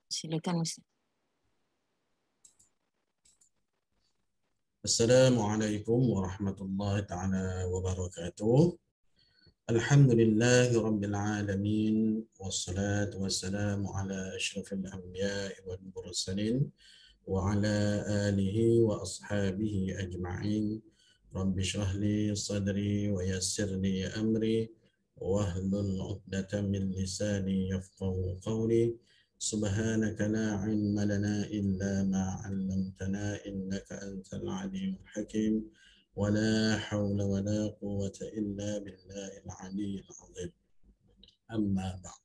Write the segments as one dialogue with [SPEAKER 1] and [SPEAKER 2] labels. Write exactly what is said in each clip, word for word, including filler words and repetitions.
[SPEAKER 1] Silakan Ustaz.
[SPEAKER 2] Assalamualaikum warahmatullahi ta'ala wabarakatuh. Alhamdulillahi rabbil alamin. Wassalatu wassalamu ala ashrafil anbiya'i wal mursalin wa ala alihi wa ashabihi ajma'in. Rabbi shrah li sadri wa yassir li amri wahlul 'uqdatam min lisani yafqahu qawli. Subhanaka la ilma lana illa ma 'allamtana innaka antal alimul hakim. Wala haula wala quwwata illa billahil aliyyil azim. Amma ba'd.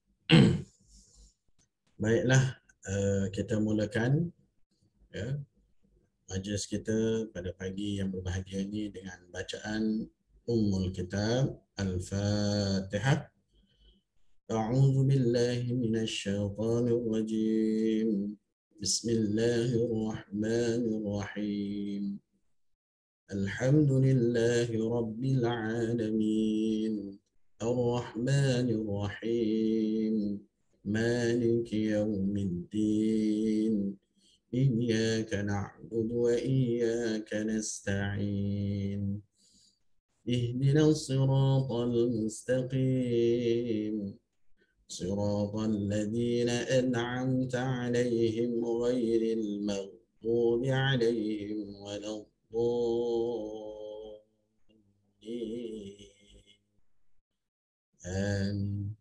[SPEAKER 2] Baiklah, uh, kita mulakan ya, majlis kita pada pagi yang berbahagia ini dengan bacaan Ummul Kitab Al-Fatihah. A'udzu billahi minasy syaithanir rajim. Bismillahirrahmanirrahim. Alhamdulillahi rabbil alamin. Ar-Rahmanir Rahim. Maliki yaumiddin. إياك نعبد وإياك نستعين اهدنا الصراط المستقيم صراط الذين أنعمت عليهم غير المغضوب عليهم ولا الضالين آمين.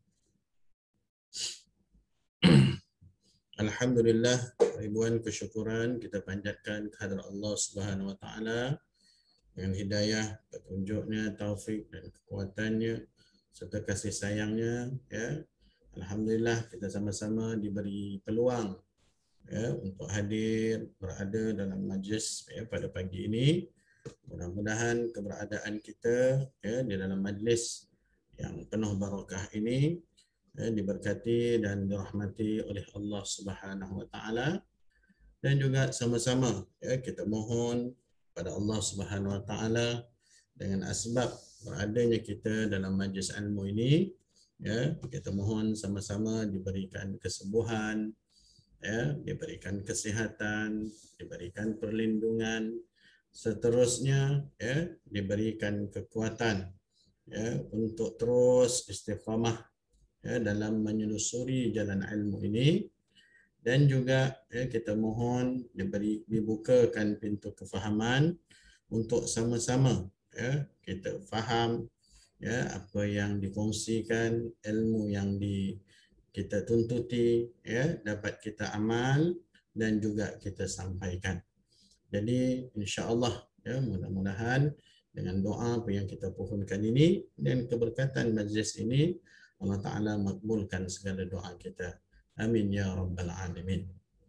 [SPEAKER 2] Alhamdulillah, ribuan kesyukuran kita panjatkan kehadrat Allah Subhanahu wa taala dengan hidayah, petunjuknya, taufik dan kekuatannya serta kasih sayangnya ya. Alhamdulillah kita sama-sama diberi peluang ya untuk hadir berada dalam majlis ya pada pagi ini. Mudah-mudahan keberadaan kita ya di dalam majlis yang penuh barakah ini ya, diberkati dan dirahmati oleh Allah Subhanahu wa taala, dan juga sama-sama ya kita mohon pada Allah Subhanahu wa taala dengan asbab beradanya kita dalam majlis ilmu ini ya, kita mohon sama-sama diberikan kesembuhan ya, diberikan kesihatan, diberikan perlindungan, seterusnya ya diberikan kekuatan ya untuk terus istiqamah ya, dalam menyelusuri jalan ilmu ini, dan juga ya, kita mohon diberi dibukakan pintu kefahaman untuk sama-sama ya kita faham ya apa yang dikongsikan, ilmu yang di kita tuntuti ya dapat kita amal dan juga kita sampaikan. Jadi insya-Allah ya mudah-mudahan dengan doa apa yang kita pohonkan ini dan keberkatan majlis ini, Allah Ta'ala makbulkan segala doa kita. Amin ya rabbal alamin.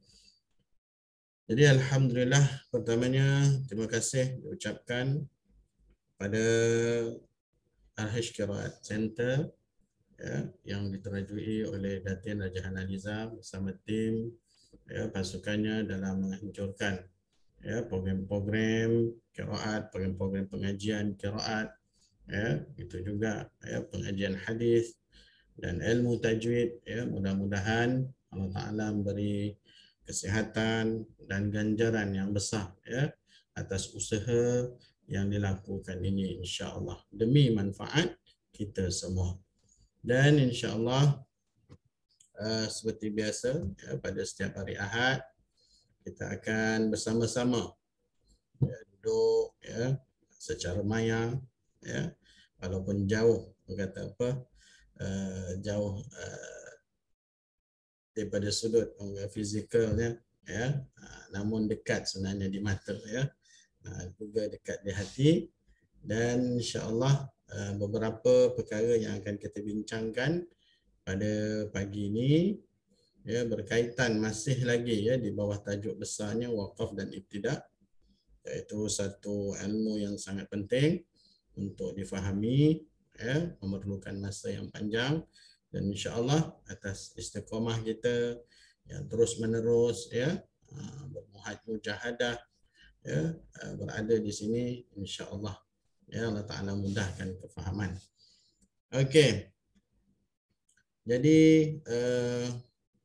[SPEAKER 2] Jadi alhamdulillah, pertamanya terima kasih diucapkan pada Al-Hajj Qiraat Center ya, yang diterajui oleh Datin Raja Hanaliza bersama tim ya, pasukannya dalam menghancurkan ya program-program qiraat, program-program pengajian qiraat ya, itu juga ya pengajian hadis dan ilmu tajwid ya. Mudah-mudahan Allah Ta'ala memberi kesihatan dan ganjaran yang besar ya atas usaha yang dilakukan ini, insya-Allah demi manfaat kita semua. Dan insya-Allah uh, seperti biasa ya, pada setiap hari Ahad kita akan bersama-sama ya, duduk ya secara maya ya, walaupun jauh berkata apa Uh, jauh uh, daripada sudut uh, fizikalnya ya, uh, namun dekat sebenarnya di mata ya, uh, juga dekat di hati. Dan insya-Allah uh, beberapa perkara yang akan kita bincangkan pada pagi ini ya berkaitan masih lagi ya di bawah tajuk besarnya waqaf dan ibtidak, iaitu satu ilmu yang sangat penting untuk difahami ya, memerlukan masa yang panjang, dan insya-Allah atas istiqamah kita yang terus menerus ya bermuhaj mujahadah ya berada di sini, insya-Allah ya Allah Taala mudahkan kefahaman. Okey. Jadi eh,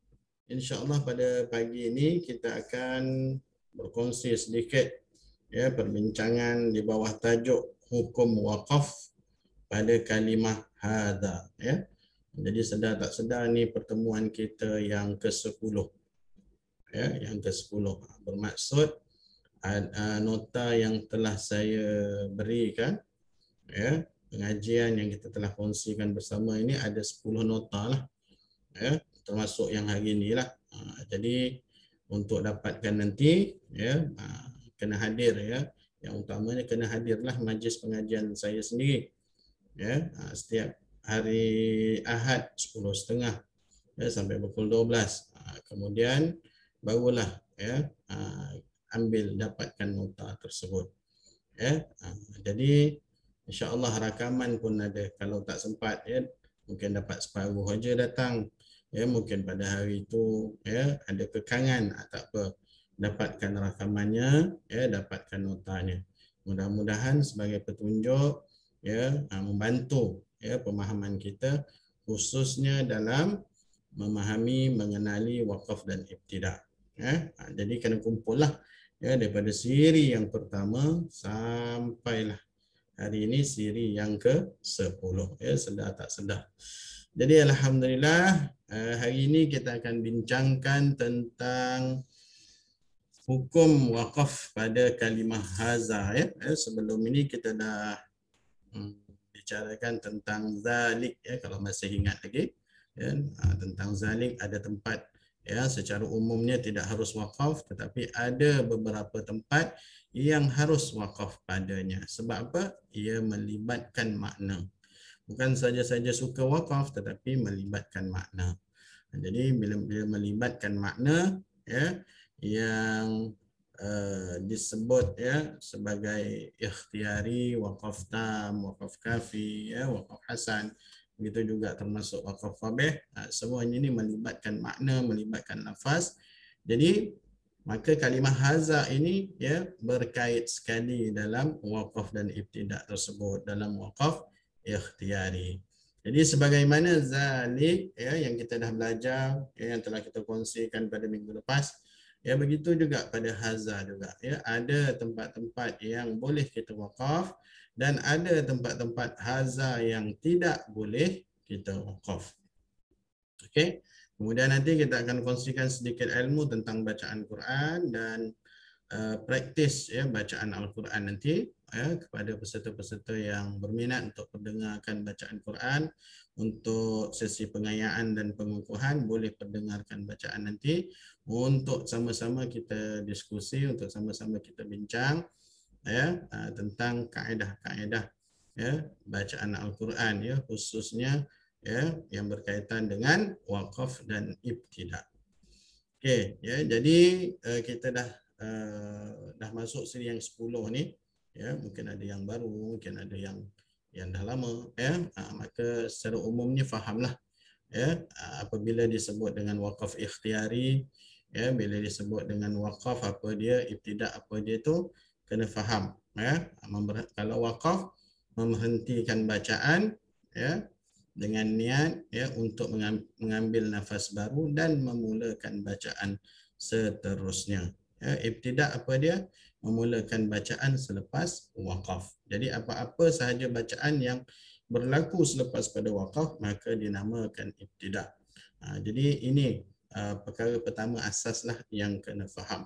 [SPEAKER 2] insya-Allah pada pagi ini kita akan berkongsi sedikit ya perbincangan di bawah tajuk hukum wakaf pada kalimah hadza ya. Jadi sedar tak sedar ni pertemuan kita yang ke sepuluh ya, yang ke sepuluh. Bermaksud nota yang telah saya berikan ya, pengajian yang kita telah kongsikan bersama ini ada sepuluh nota lah ya, termasuk yang hari ini lah. Ha, jadi untuk dapatkan nanti ya, ha, kena hadir ya. Yang utamanya kena hadirlah majlis pengajian saya sendiri ya, ha, setiap hari Ahad sepuluh tiga puluh ya, sampai pukul dua belas. Ha, kemudian barulah ya, ha, ambil dapatkan nota tersebut ya. Ha, jadi insya-Allah rakaman pun ada. Kalau tak sempat ya, mungkin dapat separuh saja datang ya, mungkin pada hari itu ya ada kekangan, tak apa, dapatkan rakamannya ya, dapatkan notanya. Mudah-mudahan sebagai petunjuk ya, membantu ya pemahaman kita khususnya dalam memahami, mengenali wakaf dan ibtidak ya. Jadi kena kumpullah ya daripada siri yang pertama sampailah hari ini siri yang ke sepuluh ya, sedar tak sedar. Jadi alhamdulillah hari ini kita akan bincangkan tentang hukum wakaf pada kalimah hadza ya. Sebelum ini kita dah hmm, bicarakan tentang zalik ya, kalau masih ingat lagi ya, tentang zalik ada tempat ya, secara umumnya tidak harus wakaf, tetapi ada beberapa tempat yang harus wakaf padanya. Sebab apa? Ia melibatkan makna. Bukan saja-saja suka wakaf, tetapi melibatkan makna. Jadi bila, bila melibatkan makna ya, yang uh, disebut ya sebagai ikhtiari, wakaf tam, wakaf kafi, ya, wakaf hasan, begitu juga termasuk wakaf qabih. Uh, semuanya ini melibatkan makna, melibatkan lafaz. Jadi maka kalimah hadza ini ya berkait sekali dalam wakaf dan ibtidak tersebut, dalam wakaf ikhtiari. Jadi sebagaimana zalik ya yang kita dah belajar ya, yang telah kita kongsikan pada minggu lepas, ya begitu juga pada hadza juga ya, ada tempat-tempat yang boleh kita wakaf dan ada tempat-tempat hadza yang tidak boleh kita wakaf. Okey. Kemudian nanti kita akan kongsikan sedikit ilmu tentang bacaan Quran dan uh, praktis ya bacaan Al-Quran nanti ya, kepada peserta-peserta yang berminat untuk mendengarkan bacaan Quran. Untuk sesi pengayaan dan pengukuhan boleh pendengarkan bacaan nanti untuk sama-sama kita diskusi, untuk sama-sama kita bincang ya uh, tentang kaedah-kaedah ya bacaan Al-Quran ya, khususnya ya yang berkaitan dengan wakaf dan ibtidak. Okey ya, jadi uh, kita dah uh, dah masuk siri yang sepuluh ni ya, mungkin ada yang baru, mungkin ada yang yang dah lama ya. Uh, maka secara umumnya fahamlah ya, uh, apabila disebut dengan wakaf ikhtiari ya, bila disebut dengan wakaf apa dia, ibtidak apa dia, tu kena faham ya. Kalau wakaf memberhentikan bacaan ya dengan niat ya untuk mengambil nafas baru dan memulakan bacaan seterusnya. Ya, ibtidak apa dia? Memulakan bacaan selepas wakaf. Jadi apa-apa sahaja bacaan yang berlaku selepas pada wakaf maka dinamakan ibtidak. Ha, jadi ini uh, perkara pertama asaslah yang kena faham.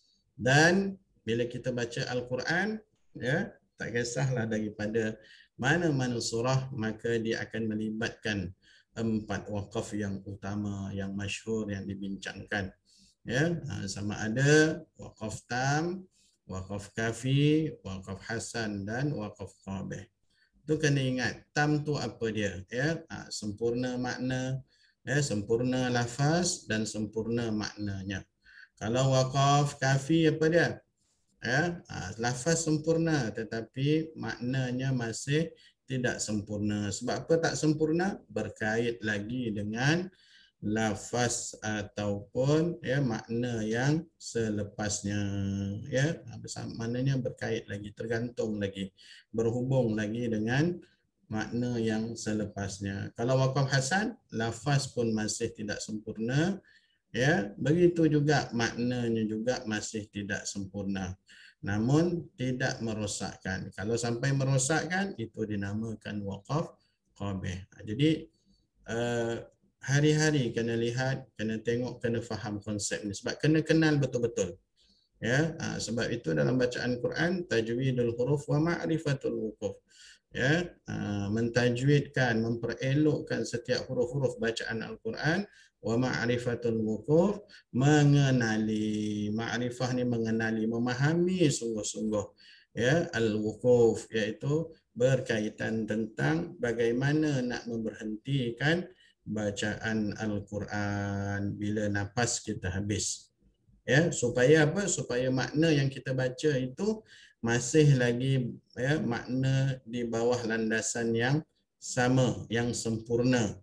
[SPEAKER 2] Dan bila kita baca Al-Quran ya, tak kisahlah daripada mana-mana surah, maka dia akan melibatkan empat wakaf yang utama, yang masyhur, yang dibincangkan ya, sama ada wakaf tam, wakaf kafi, wakaf hasan dan wakaf qabih. Tu kena ingat, tam tu apa dia ya, sempurna makna ya, sempurna lafaz dan sempurna maknanya. Kalau wakaf kafi apa dia? Ya, lafaz sempurna tetapi maknanya masih tidak sempurna. Sebab apa tak sempurna? Berkait lagi dengan lafaz ataupun ya makna yang selepasnya ya, maknanya berkait lagi, tergantung lagi, berhubung lagi dengan makna yang selepasnya. Kalau wakaf hasan, lafaz pun masih tidak sempurna Ya, begitu juga maknanya juga masih tidak sempurna. Namun tidak merosakkan. Kalau sampai merosakkan itu dinamakan waqaf qabih. Jadi uh, hari-hari kena lihat, kena tengok, kena faham konsep ni sebab kena kenal betul-betul. Ya, uh, sebab itu dalam bacaan Quran tajwidul huruf wa ma'rifatul wuquf. Ya, uh, mentajwidkan, memperelokkan setiap huruf-huruf bacaan Al-Quran, wa ma'rifatul wuquf, mengenali. Ma'rifah ni mengenali, memahami sungguh-sungguh. Ya, al-wuquf iaitu berkaitan tentang bagaimana nak memberhentikan bacaan Al-Quran bila nafas kita habis. Ya, supaya apa? Supaya makna yang kita baca itu masih lagi ya, makna di bawah landasan yang sama, yang sempurna.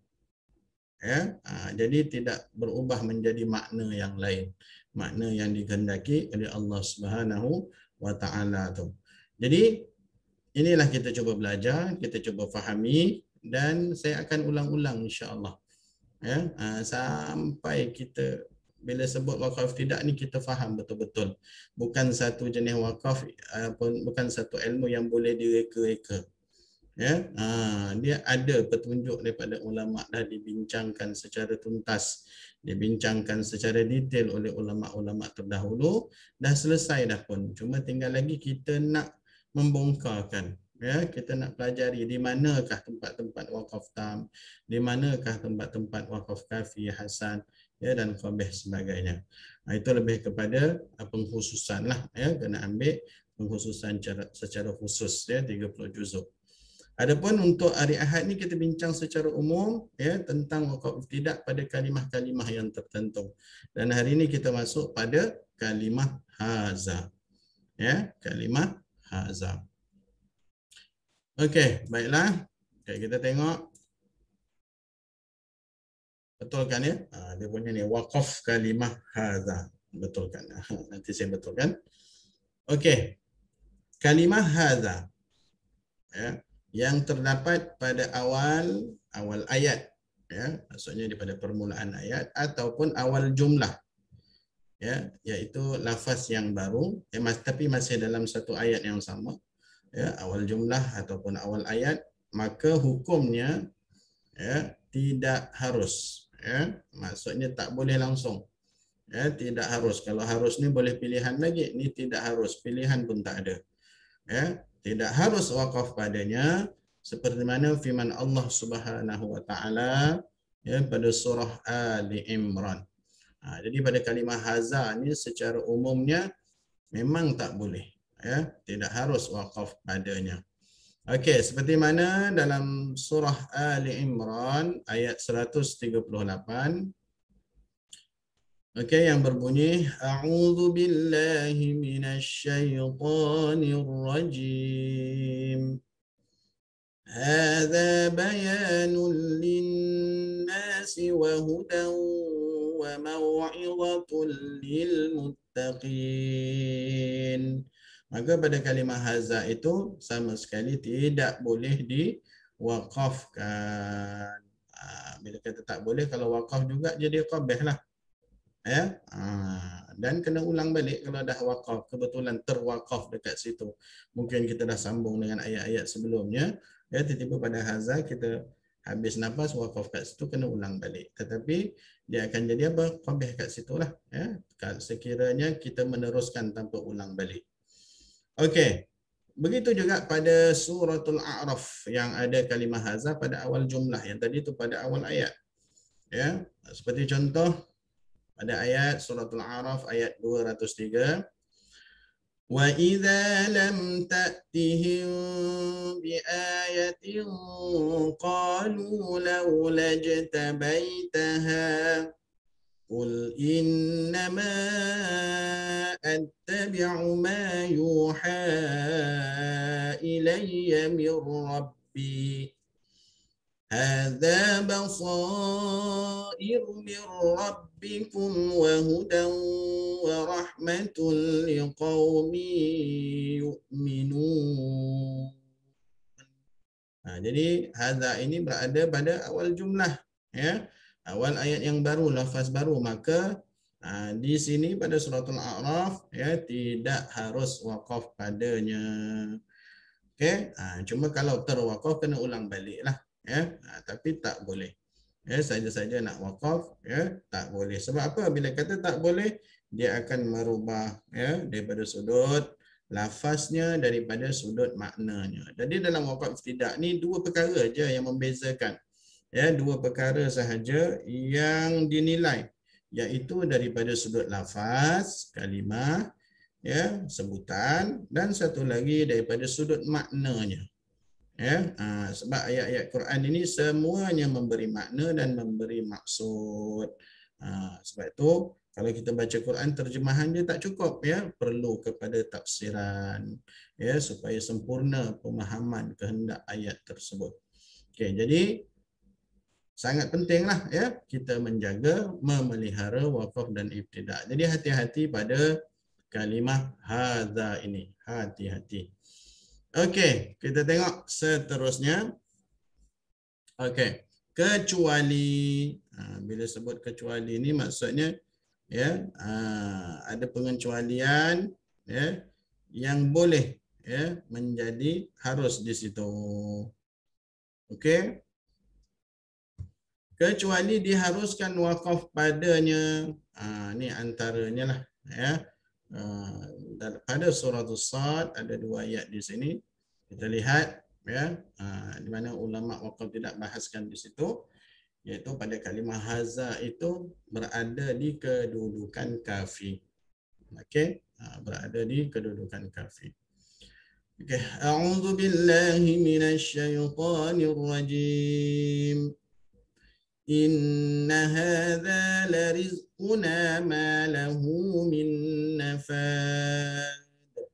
[SPEAKER 2] Ya, ha, jadi tidak berubah menjadi makna yang lain, makna yang dikehendaki oleh Allah Subhanahu wa taala tu. Jadi inilah kita cuba belajar, kita cuba fahami dan saya akan ulang-ulang insya-Allah. Ya, ha, sampai kita bila sebut wakaf tidak ni kita faham betul-betul. Bukan satu jenis wakaf pun, bukan satu ilmu yang boleh direka-reka. Ya, ha, dia ada petunjuk daripada ulama dah dibincangkan secara tuntas, dibincangkan secara detail oleh ulama-ulama terdahulu, dah selesai dah pun. Cuma tinggal lagi kita nak membongkarkan. Ya, kita nak pelajari di manakah tempat-tempat wakaf tam, di manakah tempat-tempat wakaf kafi, hasan, ya, dan qabih sebagainya. Ha, itu lebih kepada pengkhususan lah, ya, kena ambil pengkhususan secara, secara khusus, ya, tiga puluh juzuk. Adapun untuk hari Ahad ni kita bincang secara umum ya tentang waqaf ibtidah pada kalimah-kalimah yang tertentu. Dan hari ini kita masuk pada kalimah haza. Ya, kalimah haza. Okey, baiklah. Okay, kita tengok. Betul kan ya? Ha, dia punya ni waqaf kalimah haza. Betul kan? Nanti saya betulkan. Okey. Kalimah haza. Ya, yang terdapat pada awal awal ayat, ya, maksudnya daripada permulaan ayat ataupun awal jumlah, ya, iaitu lafaz yang baru, ya, tapi masih dalam satu ayat yang sama, ya, awal jumlah ataupun awal ayat, maka hukumnya ya tidak harus, ya, maksudnya tak boleh langsung, ya, tidak harus. Kalau harus ni boleh pilihan lagi, ni tidak harus, pilihan pun tak ada. Ya, tidak harus wakaf padanya seperti mana firman Allah Subhanahu wa taala ya pada surah Ali Imran. Ha, jadi pada kalimah haza ni secara umumnya memang tak boleh, ya, tidak harus wakaf padanya. Okey, seperti mana dalam surah Ali Imran ayat seratus tiga puluh lapan. Okey, yang berbunyi a'udzu billahi minasyaitonir rajim. Hadza bayanun lin-nasi wa hudan wa mau'izatun lil muttaqin. Maka pada kalimah haza itu sama sekali tidak boleh diwakafkan. Bila kata tak boleh, kalau wakaf juga jadi qabih lah. Ya, dan kena ulang balik kalau dah wakaf, kebetulan terwakaf dekat situ. Mungkin kita dah sambung dengan ayat-ayat sebelumnya, ya, tiba-tiba pada haza kita habis nafas wakaf kat situ, kena ulang balik. Tetapi dia akan jadi apa? Qabih kat situlah, ya, sekiranya kita meneruskan tanpa ulang balik. Okey. Begitu juga pada suratul A'raf yang ada kalimah haza pada awal jumlah, yang tadi itu pada awal ayat. Ya, seperti contoh pada ayat suratul A'raf ayat dua ratus tiga, wa idza lam ta'tihim bi ayatin qalu laula jtabaitaha qul innama attabi'u ma yuha ilayya min rabbi hadza basair min rabbikum wa hudan wa rahmatun liqaumin yu'minun. Nah, jadi hadza ini berada pada awal jumlah, ya. awal ayat yang baru, lafaz baru, maka ha, di sini pada suratul A'raf ya tidak harus waqaf padanya. Okey, ha, cuma kalau terwaqaf kena ulang baliklah ya. Ha, tapi tak boleh. Ya, saja-saja nak waqaf ya tak boleh. Sebab apa? Bila kata tak boleh, dia akan merubah ya daripada sudut lafaznya daripada sudut maknanya. Jadi dalam waqaf ibtidak ni dua perkara aja yang membezakan. Ya, dua perkara sahaja yang dinilai, iaitu daripada sudut lafaz, kalimah, ya, sebutan, dan satu lagi daripada sudut maknanya. Ya, ha, sebab ayat-ayat Quran ini semuanya memberi makna dan memberi maksud. Ha, sebab itu kalau kita baca Quran, terjemahan dia tak cukup ya, perlu kepada tafsiran ya supaya sempurna pemahaman kehendak ayat tersebut. Okey, jadi sangat pentinglah ya kita menjaga, memelihara waqaf dan ibtidak. Jadi hati-hati pada kalimah hadza ini, hati-hati. Okey, kita tengok seterusnya. Okey, kecuali, ha, bila sebut kecuali ini maksudnya ya ha, ada pengecualian ya yang boleh ya menjadi harus di situ. Okey. Kecuali diharuskan wakaf padanya. Ha, ini antaranya lah ya. Ha, pada surah As-Sad ada dua ayat di sini. Kita lihat ya, ha, di mana ulama wakaf tidak bahaskan di situ, iaitu pada kalimah haza itu berada di kedudukan kafi. Okey, ha, berada di kedudukan kafi. Okey, a'udzu billahi minasyaitonir rajim. Inna hadza larizquna ma lahu min nafad.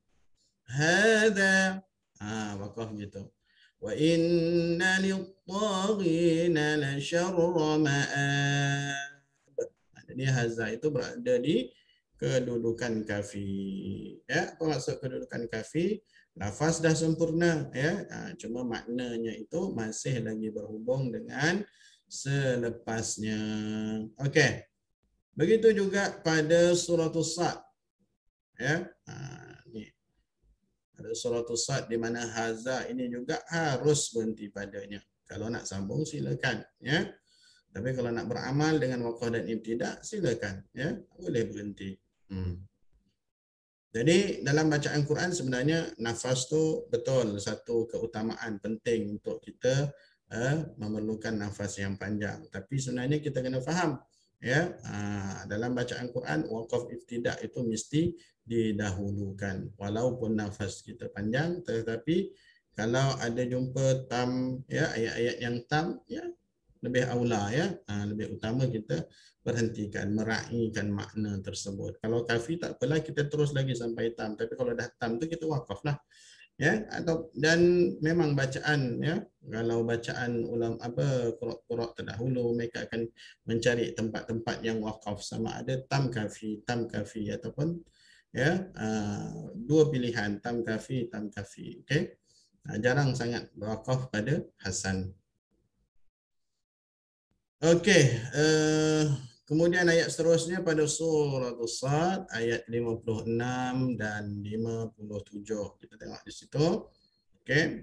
[SPEAKER 2] Hadza, ah wakaf gitu. Wa inna lit-taghina la syarra ma'ab. Jadi hadza itu berada di kedudukan kafi. Ya, apa maksud kedudukan kafi? Lafaz dah sempurna ya, cuma maknanya itu masih lagi berhubung dengan selepasnya. Okey. Begitu juga pada surah As-Sad. Ya. Ha, ni. Pada surah As-Sad di mana haza ini juga harus berhenti padanya. Kalau nak sambung silakan, ya. Tapi kalau nak beramal dengan waqaf dan ibtidak silakan, ya. Boleh berhenti. Hmm. Jadi dalam bacaan Quran sebenarnya nafas tu betul satu keutamaan penting untuk kita Uh, memerlukan nafas yang panjang. Tapi sebenarnya kita kena faham ya, uh, dalam bacaan Quran waqaf ibtidak itu mesti didahulukan walaupun nafas kita panjang, tetapi kalau ada jumpa tam ya ayat-ayat yang tam ya lebih aula ya, uh, lebih utama kita berhentikan, meraihkan makna tersebut. Kalau kafi tak apalah, kita terus lagi sampai tam, tapi kalau dah tam tu kita waqaflah. Ya, atau dan memang bacaan ya, kalau bacaan ulam apa qur'an terdahulu mereka akan mencari tempat-tempat yang waqaf, sama ada tam kafi, tam kafi ataupun ya uh, dua pilihan tam kafi, tam kafi. Okey. Uh, jarang sangat waqaf pada hasan. Okey, uh, kemudian ayat seterusnya pada surah As-Sad ayat lima puluh enam dan lima puluh tujuh. Kita tengok di situ. Okey.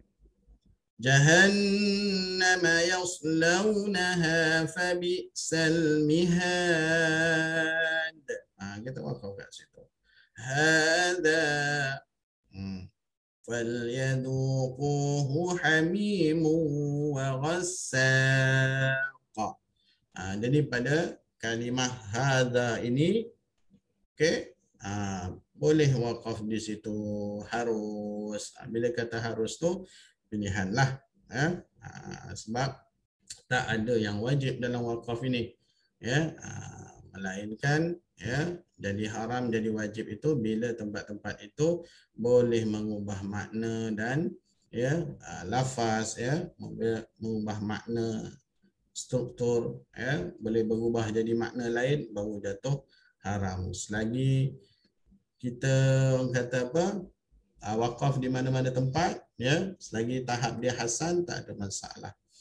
[SPEAKER 2] Jahannam yaslaunaha fabi'sal mihad. Ah, kita wakaf kat situ. Hadza hmm. falyadhuquhu hamimun wa ghassaq. Ah, jadi pada kalimah hadza ini, okey, ah, boleh wakaf di situ, harus. Bila kata harus tu pilihanlah ya, ah, sebab tak ada yang wajib dalam wakaf ini ya, ah, melainkan ya jadi haram jadi wajib itu bila tempat-tempat itu boleh mengubah makna dan ya ah, lafaz ya, mengubah makna struktur ya, boleh berubah jadi makna lain baru jatuh haram. Selagi kita orang kata apa, uh, wakaf di mana-mana tempat ya, selagi tahap dia hasan tak ada masalah.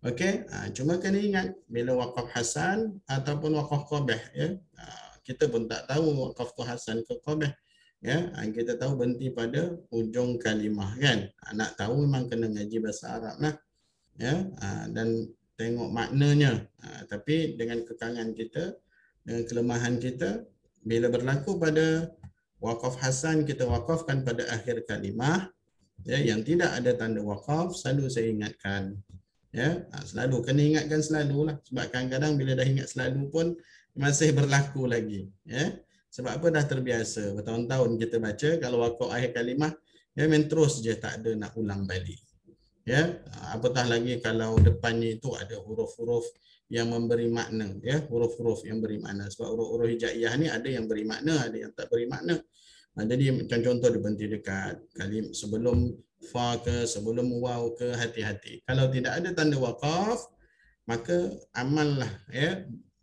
[SPEAKER 2] Okey, ha, cuma kena ingat bila wakaf hasan ataupun wakaf qabih, ya. Ha, kita pun tak tahu wakaf tu hasan ke qabih. Ya, ha, kita tahu berhenti pada hujung kalimah kan. Ha, nak tahu memang kena ngaji bahasa Arab lah. Ya, ha, dan tengok maknanya. Ha, tapi dengan kekangan kita, dengan kelemahan kita, bila berlaku pada wakaf hasan, kita wakafkan pada akhir kalimah, ya, yang tidak ada tanda wakaf, selalu saya ingatkan, ya, selalu kena ingatkan selalu lah, sebab kadang-kadang bila dah ingat selalu pun masih berlaku lagi, ya. Sebab apa, dah terbiasa bertahun-tahun kita baca, kalau wakaf akhir kalimah, ya, main terus je, tak ada nak ulang balik, ya. Apatah lagi kalau depannya itu ada huruf-huruf yang memberi makna, ya, huruf-huruf yang beri makna. Sebab huruf-huruf hijaiyah ni ada yang beri makna, ada yang tak beri makna. Ha, jadi macam contoh dia berhenti dekat kalim sebelum fa ke, sebelum waw ke, hati-hati. Kalau tidak ada tanda wakaf, maka amallah, ya,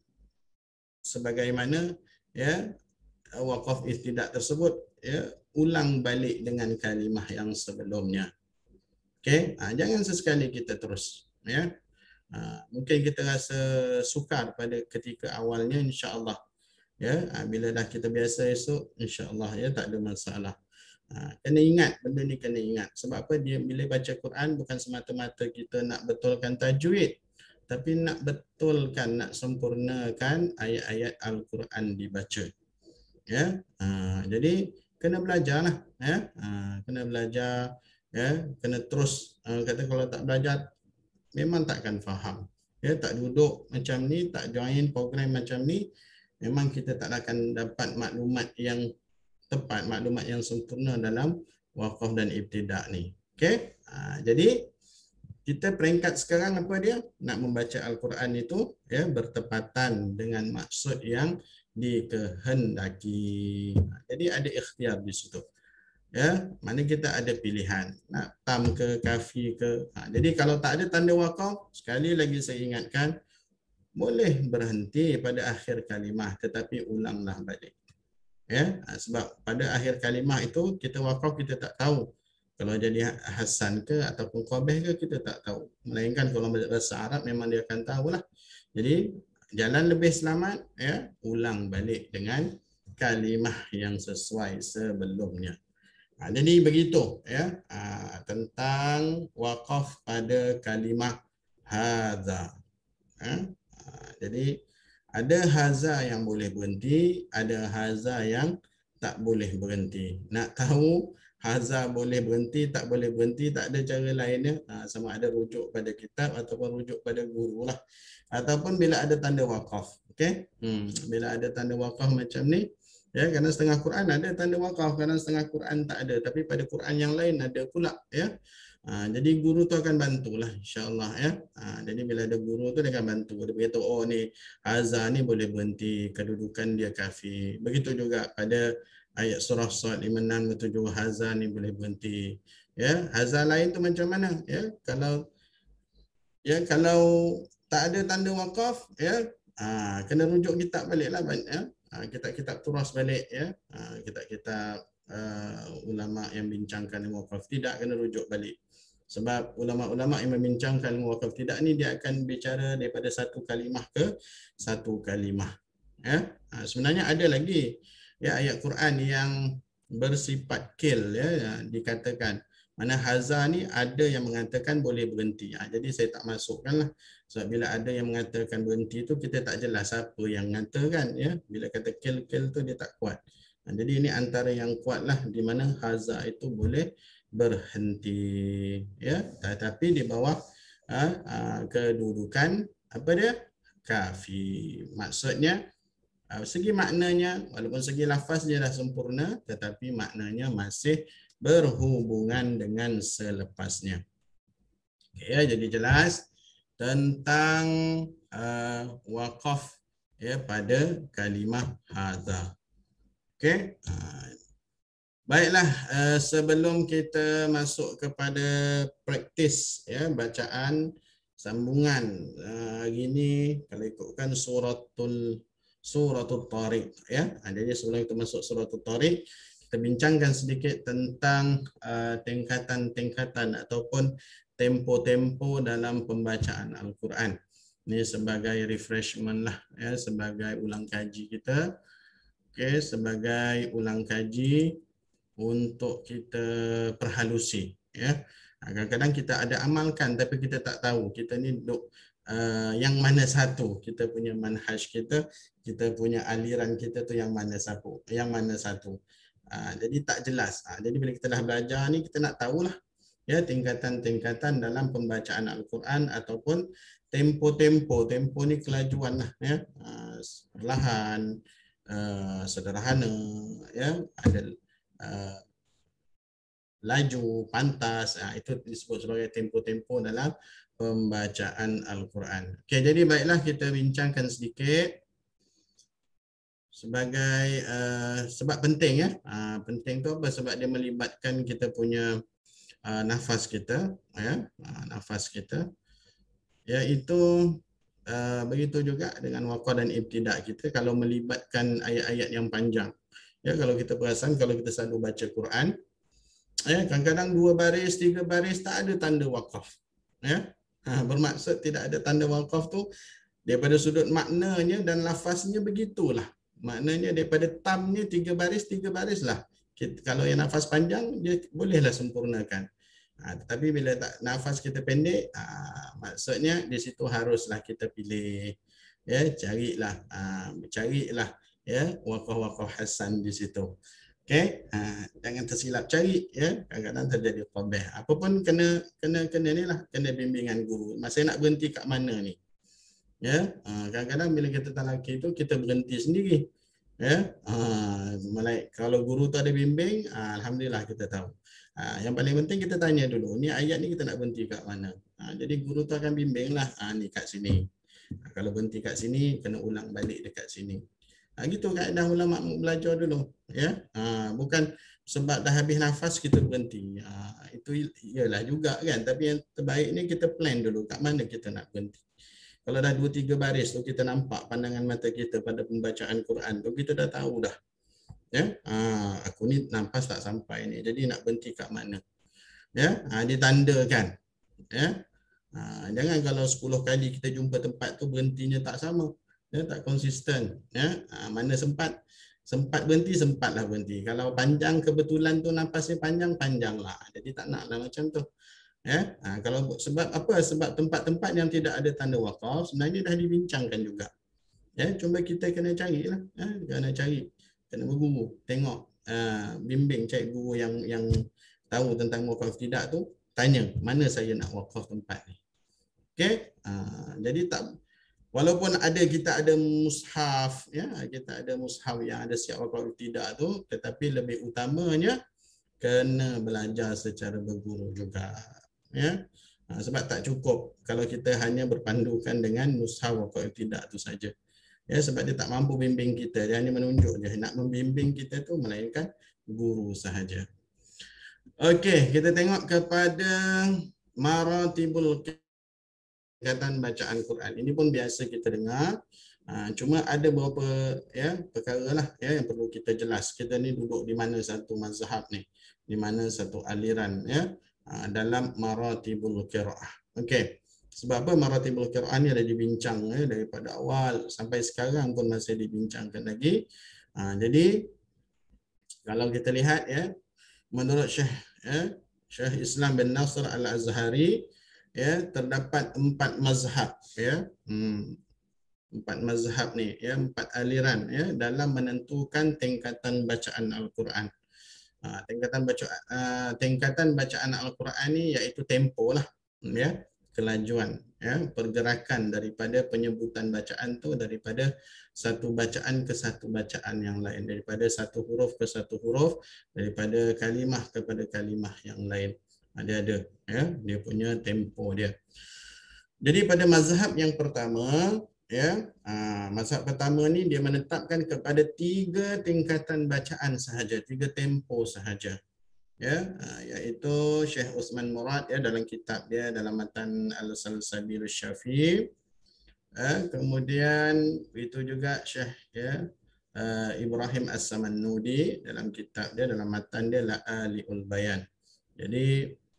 [SPEAKER 2] sebagaimana, ya, wakaf istidak tersebut, ya, ulang balik dengan kalimah yang sebelumnya. Okey, ha, jangan sesekali kita terus, ya. Ha, mungkin kita rasa sukar pada ketika awalnya, insya-Allah, ya, ha, bila dah kita biasa esok, insya-Allah, ya, tak ada masalah. Ha, kena ingat, benda ni kena ingat. Sebab apa, dia bila baca Quran bukan semata-mata kita nak betulkan tajwid, tapi nak betulkan, nak sempurnakan ayat-ayat Al-Quran dibaca. Ya, ha, jadi kena belajarlah, ya, ha, kena belajar, ya, kena terus. Ha, kata kalau tak belajar memang takkan faham. Ya, tak duduk macam ni, tak join program macam ni, memang kita tak akan dapat maklumat yang tepat, maklumat yang sempurna dalam wakaf dan ibtidak ni. Okey? Ha, jadi kita peringkat sekarang apa dia? Nak membaca Al-Quran itu, ya, bertepatan dengan maksud yang dikehendaki. Jadi ada ikhtiar di situ. Ya, mana kita ada pilihan nak tam ke, kafi ke. Ha, jadi kalau tak ada tanda wakaf, sekali lagi saya ingatkan, boleh berhenti pada akhir kalimah, tetapi ulanglah balik. Ya, ha, sebab pada akhir kalimah itu kita wakaf, kita tak tahu kalau jadi hasan ke ataupun qabih ke, kita tak tahu. Melainkan kalau bahasa Arab memang dia akan tahulah. Jadi jalan lebih selamat, ya, ulang balik dengan kalimah yang sesuai sebelumnya. Ha, jadi begitu, ya, ha, tentang wakaf pada kalimah hadza. Ha, ha, jadi ada haza yang boleh berhenti, ada haza yang tak boleh berhenti. Nak tahu haza boleh berhenti, tak boleh berhenti, tak ada cara lainnya. Ha, sama ada rujuk pada kitab ataupun rujuk pada guru lah. Ataupun bila ada tanda wakaf. Okay? Hmm, bila ada tanda wakaf macam ni, ya, kerana setengah Quran ada tanda wakaf, kerana setengah Quran tak ada, tapi pada Quran yang lain ada pula, ya. Ha, jadi guru tu akan bantulah, insya-Allah, ya. Ha, jadi bila ada guru tu dia akan bantu. Dia beritahu, oh ni haza ni boleh berhenti, kedudukan dia kafi. Begitu juga pada ayat surah Sad lima puluh enam tujuh, haza ni boleh berhenti. Ya, haza lain tu macam mana? Ya, kalau ya kalau tak ada tanda wakaf, ya, ha, kena rujuk kitab baliklah, ya. Ha, kitab-kitab turas balik, ya. Ha, kitab-kitab uh, ulama yang bincangkan ilmu wakaf tidak, kena rujuk balik. Sebab ulama-ulama yang membincangkan ilmu wakaf tidak ni, dia akan bicara daripada satu kalimah ke satu kalimah. Ya. Ha, sebenarnya ada lagi, ya, ayat Quran yang bersifat kil, ya, dikatakan. Mana haza ni ada yang mengatakan boleh berhenti. Ha, jadi saya tak masukkanlah. Sebab bila ada yang mengatakan berhenti tu, kita tak jelas apa yang mengatakan, ya. Bila kata kil-kil tu dia tak kuat. Ha, jadi ini antara yang kuatlah, di mana haza itu boleh berhenti, ya. Tetapi di bawah ha, ha, kedudukan apa dia? Kafi. Maksudnya segi maknanya, walaupun segi lafaz dia dah sempurna, tetapi maknanya masih berhubungan dengan selepasnya. Okay, ya, jadi jelas tentang uh, wakaf, ya, pada kalimah hadza. Okey. Uh, baiklah, uh, sebelum kita masuk kepada praktis, ya, bacaan sambungan, uh, hari ini kalau ikutkan suratul suratul Tariq, ya. Jadi sebelum kita masuk suratul Tariq, kita bincangkan sedikit tentang uh, tingkatan-tingkatan ataupun tempo-tempo dalam pembacaan Al-Quran. Ini sebagai refreshment lah, ya, sebagai ulang kaji kita. Okey, sebagai ulang kaji untuk kita perhalusi, ya. Kadang-kadang kita ada amalkan tapi kita tak tahu kita ni duk uh, yang mana satu, kita punya manhaj kita, kita punya aliran kita tu yang mana satu, yang mana satu. Uh, jadi tak jelas. Uh, jadi bila kita dah belajar ni kita nak tahulah, ya, tingkatan-tingkatan dalam pembacaan Al-Quran ataupun tempo-tempo. Tempo ni kelajuan lah, ya. Uh, perlahan, uh, sederhana, ya, ada uh, laju, pantas, uh, itu disebut sebagai tempo-tempo dalam pembacaan Al-Quran. Okey, jadi baiklah kita bincangkan sedikit sebagai uh, sebab penting, ya. Uh, penting tu apa? Sebab dia melibatkan kita punya uh, nafas kita, ya, uh, nafas kita. Iaitu uh, begitu juga dengan waqaf dan ibtidak kita kalau melibatkan ayat-ayat yang panjang. Ya, kalau kita perasan, kalau kita selalu baca Quran, ya, kadang-kadang dua baris, tiga baris tak ada tanda waqaf. Ya, ha, bermaksud tidak ada tanda waqaf tu daripada sudut maknanya dan lafaznya begitulah. Maknanya daripada tamnya tiga baris, tiga baris lah. Kita, kalau yang nafas panjang, dia bolehlah sempurnakan. Ha, tetapi bila tak, nafas kita pendek, ha, maksudnya di situ haruslah kita pilih, ya, carilah, ha, carilah, ya, waqaf-waqaf hasan di situ. Okey, ha, jangan tersilap cari, ya, kadang-kadang terjadi qabih. Apa pun kena kena kena nilah, kena bimbingan guru. Masa nak berhenti kat mana ni? Ya, ha, kadang-kadang bila kita talaki tu kita berhenti sendiri. Ya, ha, mulai kalau guru tu ada bimbing, ha, alhamdulillah kita tahu. Ha, yang paling penting kita tanya dulu, ni ayat ni kita nak berhenti kat mana? Ha, jadi guru tu akan bimbinglah, ha, ni kat sini. Ha, kalau berhenti kat sini, kena ulang balik dekat sini. Ha, gitu kaedah ulama belajar dulu, ya. Ha, bukan sebab dah habis nafas kita berhenti. Ha, itu iyalah juga kan, tapi yang terbaik ni kita plan dulu kat mana kita nak berhenti. Kalau dah dua tiga baris tu kita nampak pandangan mata kita pada pembacaan Quran tu, kita dah tahu dah. Ya, ha, aku ni nafas tak sampai ni. Jadi nak berhenti kat mana? Ya, ha, ditandakan. Ya. Ha, jangan kalau sepuluh kali kita jumpa tempat tu berhentinya tak sama. Ya, tak konsisten. Ya, ha, mana sempat sempat berhenti, sempatlah berhenti. Kalau panjang kebetulan tu nafasnya panjang, panjanglah. Jadi tak naklah macam tu. Ya, ha, kalau sebab apa? Sebab tempat-tempat yang tidak ada tanda waqaf sebenarnya dah dibincangkan juga. Ya, cuma kita kena carilah, ya, kena cari, kena berguru, tengok, uh, bimbing cari guru yang yang tahu tentang waqaf tidak tu, tanya mana saya nak waqaf tempat ni. Okey, uh, jadi tak, walaupun ada kita ada mushaf, ya, kita ada mushaf yang ada siap waqaf tidak tu, tetapi lebih utamanya kena belajar secara berguru juga, ya. Ha, sebab tak cukup kalau kita hanya berpandukan dengan mushaf waqaf tidak tu saja. Ya, sebab dia tak mampu bimbing kita, dia hanya menunjuk je. Nak membimbing kita tu melainkan guru sahaja. Okey, kita tengok kepada maratibul tingkatan bacaan Quran. Ini pun biasa kita dengar. Ha, cuma ada beberapa, ya, perkara lah, ya, yang perlu kita jelas. Kita ni duduk di mana satu mazhab ni, di mana satu aliran, ya, ha, dalam maratibul qiraah. Okey. Sebab apa maratibul qiraah ni ada dibincang, ya, daripada awal sampai sekarang pun masih dibincangkan lagi. Ha, jadi kalau kita lihat, ya, menurut Syekh, ya, Syekh Islam bin Nasr Al-Azhari, ya, terdapat empat mazhab, ya, hmm, empat mazhab ni, ya, empat aliran, ya, dalam menentukan tingkatan bacaan Al-Quran. Ha, tingkatan baca uh, tingkatan bacaan Al-Quran ni iaitu tempo lah, ya, kelajuan, ya, pergerakan daripada penyebutan bacaan tu, daripada satu bacaan ke satu bacaan yang lain, daripada satu huruf ke satu huruf, daripada kalimah kepada kalimah yang lain. Dia ada, ya, dia punya tempo dia. Jadi pada mazhab yang pertama, ya, mazhab pertama ni dia menetapkan kepada tiga tingkatan bacaan sahaja, tiga tempo sahaja. Ya, iaitu Syekh Osman Murad, ya, dalam kitab dia dalam matan Al-Salsabil Syafi'i. Ya, kemudian itu juga Syekh, ya, Ibrahim As-Samannudi dalam kitab dia dalam matan dia La'aliul Bayan. Jadi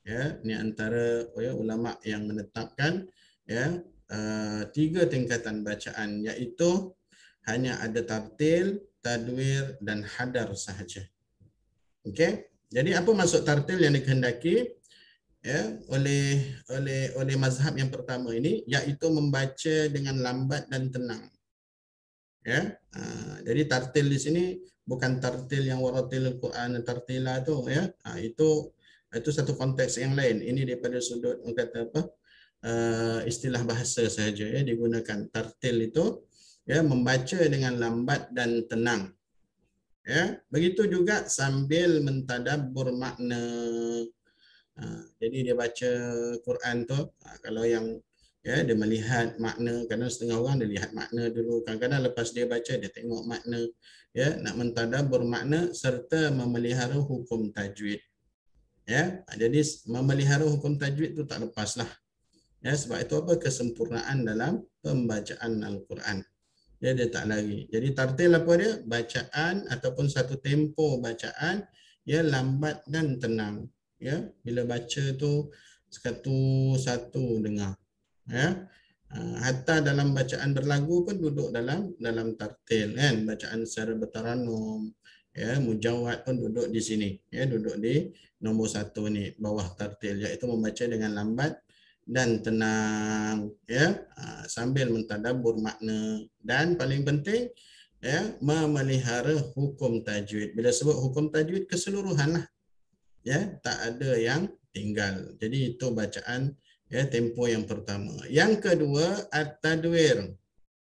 [SPEAKER 2] Ya, ini antara ya, ulama yang menetapkan ya uh, tiga tingkatan bacaan, iaitu hanya ada tartil, tadwir dan hadar sahaja. Okey. Jadi apa maksud tartil yang dikehendaki ya oleh oleh oleh mazhab yang pertama ini, iaitu membaca dengan lambat dan tenang. Ya. Uh, jadi tartil di sini bukan tartil yang waratil Quran tartila tu ya. Uh, itu itu satu konteks yang lain. Ini daripada sudut kata apa? Uh, istilah bahasa sahaja ya digunakan. Tartil itu ya membaca dengan lambat dan tenang. Ya, begitu juga sambil mentadabbur makna. Ha, jadi dia baca Quran tu, ha, kalau yang ya dia melihat makna, kadang setengah orang dia lihat makna dulu, kadang-kadang lepas dia baca dia tengok makna, ya nak mentadabbur makna serta memelihara hukum tajwid. Ya, jadi memelihara hukum tajwid tu tak lepaslah. Ya, sebab itu apa kesempurnaan dalam pembacaan Al-Quran. Dia dia tak lari. Jadi tartil apa dia? Bacaan ataupun satu tempo bacaan ya lambat dan tenang. Ya, bila baca tu satu-satu dengar. Ya. Hatta dalam bacaan berlagu pun duduk dalam dalam tartil kan, bacaan secara bertaranum. Ya, mujawad pun duduk di sini. Ya, duduk di nombor satu ni bawah tartil, iaitu membaca dengan lambat dan tenang ya, sambil mentadabbur makna, dan paling penting ya memelihara hukum tajwid. Bila sebut hukum tajwid keseluruhan lah ya, tak ada yang tinggal. Jadi itu bacaan ya tempo yang pertama. Yang kedua at-tadwir.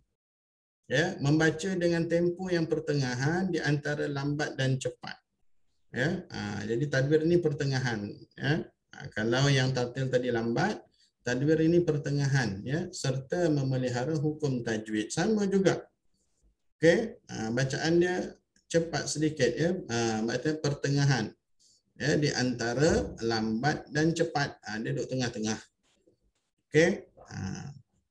[SPEAKER 2] Ya, membaca dengan tempo yang pertengahan di antara lambat dan cepat. Ya, ha, jadi tadwir ini pertengahan ya. Ha, kalau yang tartil tadi lambat, tadwir ini pertengahan ya, serta memelihara hukum tajwid sama juga. Okey, ha, bacaan dia cepat sedikit ya, ha, bacaan pertengahan ya di antara lambat dan cepat. Ha, dia duduk tengah-tengah. Okey, ha,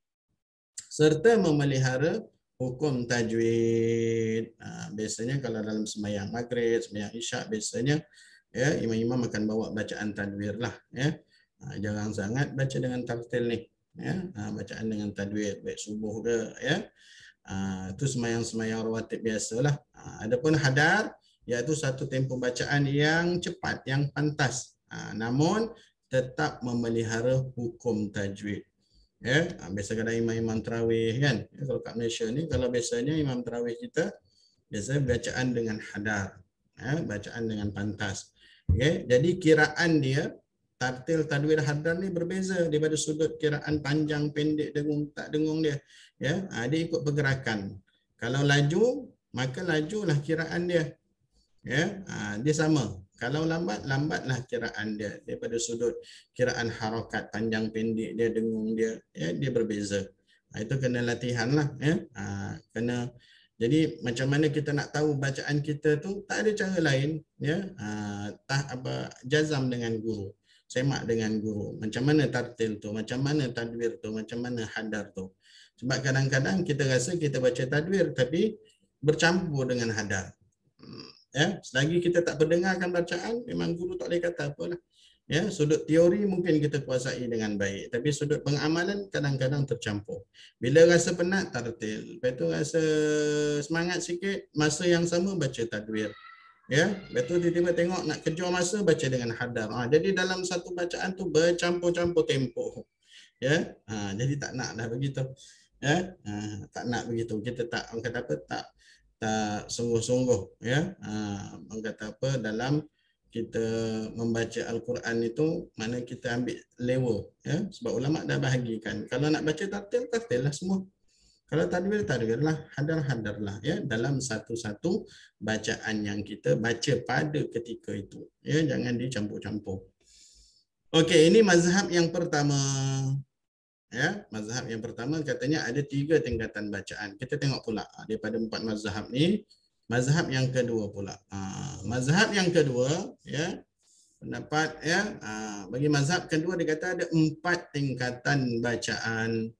[SPEAKER 2] serta memelihara hukum tajwid. Ha, biasanya kalau dalam sembahyang maghrib, sembahyang isyak, biasanya ya imam-imam akan bawa bacaan tadwir lah ya. Ha, jarang sangat baca dengan tartil ni ya. Ha, bacaan dengan tadwir baik subuh ke ya. Ha, itu sembahyang-sembahyang rawatib biasalah. Ha, adapun hadar iaitu satu tempo bacaan yang cepat, yang pantas. Ha, namun tetap memelihara hukum tajwid. Ya, ha, biasa kadang imam-imam tarawih kan. Ya, kalau kat Malaysia ni kalau biasanya imam tarawih kita biasa bacaan dengan hadar. Ya, bacaan dengan pantas. Okay. Jadi kiraan dia tartil, tadwir, hadar ni berbeza daripada sudut kiraan panjang, pendek, dengung, tak dengung dia. Ya, ha, dia ikut pergerakan. Kalau laju, maka lajulah kiraan dia. Ya, ha, dia sama. Kalau lambat, lambatlah kiraan dia daripada sudut kiraan harakat, panjang, pendek dia, dengung dia. Ya, dia berbeza. Ha, itu kena latihan lah. Ya, ha, kena. Jadi macam mana kita nak tahu bacaan kita tu, tak ada cara lain ya. Ha, tak apa jazam dengan guru, semak dengan guru. Macam mana tartil tu, macam mana tadwir tu, macam mana hadar tu. Sebab kadang-kadang kita rasa kita baca tadwir tapi bercampur dengan hadar. Ya, selagi kita tak pendengarkan bacaan, memang guru tak boleh kata apalah. Ya, sudut teori mungkin kita kuasai dengan baik, tapi sudut pengamalan kadang-kadang tercampur. Bila rasa penat, tartil. Lepas tu rasa semangat sikit, masa yang sama baca tadwir. Ya, lepas tu tiba-tiba tengok nak kejar masa, baca dengan hadar. Ha, jadi dalam satu bacaan tu bercampur-campur tempo. Ya, ha, jadi tak nak dah begitu. Ya, ha, tak nak begitu. Kita tak, orang kata apa, tak tak sungguh-sungguh. Ya, ha, orang kata apa, dalam kita membaca Al-Quran itu, mana kita ambil level. Ya, sebab ulama dah bahagikan. Kalau nak baca tartil, tartil lah semua. Kalau tadwir, tadwir lah. Hadar-hadar lah. Ya, dalam satu-satu bacaan yang kita baca pada ketika itu. Ya, jangan dicampur-campur. Okey, ini mazhab yang pertama. Ya, mazhab yang pertama katanya ada tiga tingkatan bacaan. Kita tengok pula daripada empat mazhab ni, mazhab yang kedua pula. Ha, mazhab yang kedua, ya, pendapat ya, ha, bagi mazhab kedua dia kata ada empat tingkatan bacaan.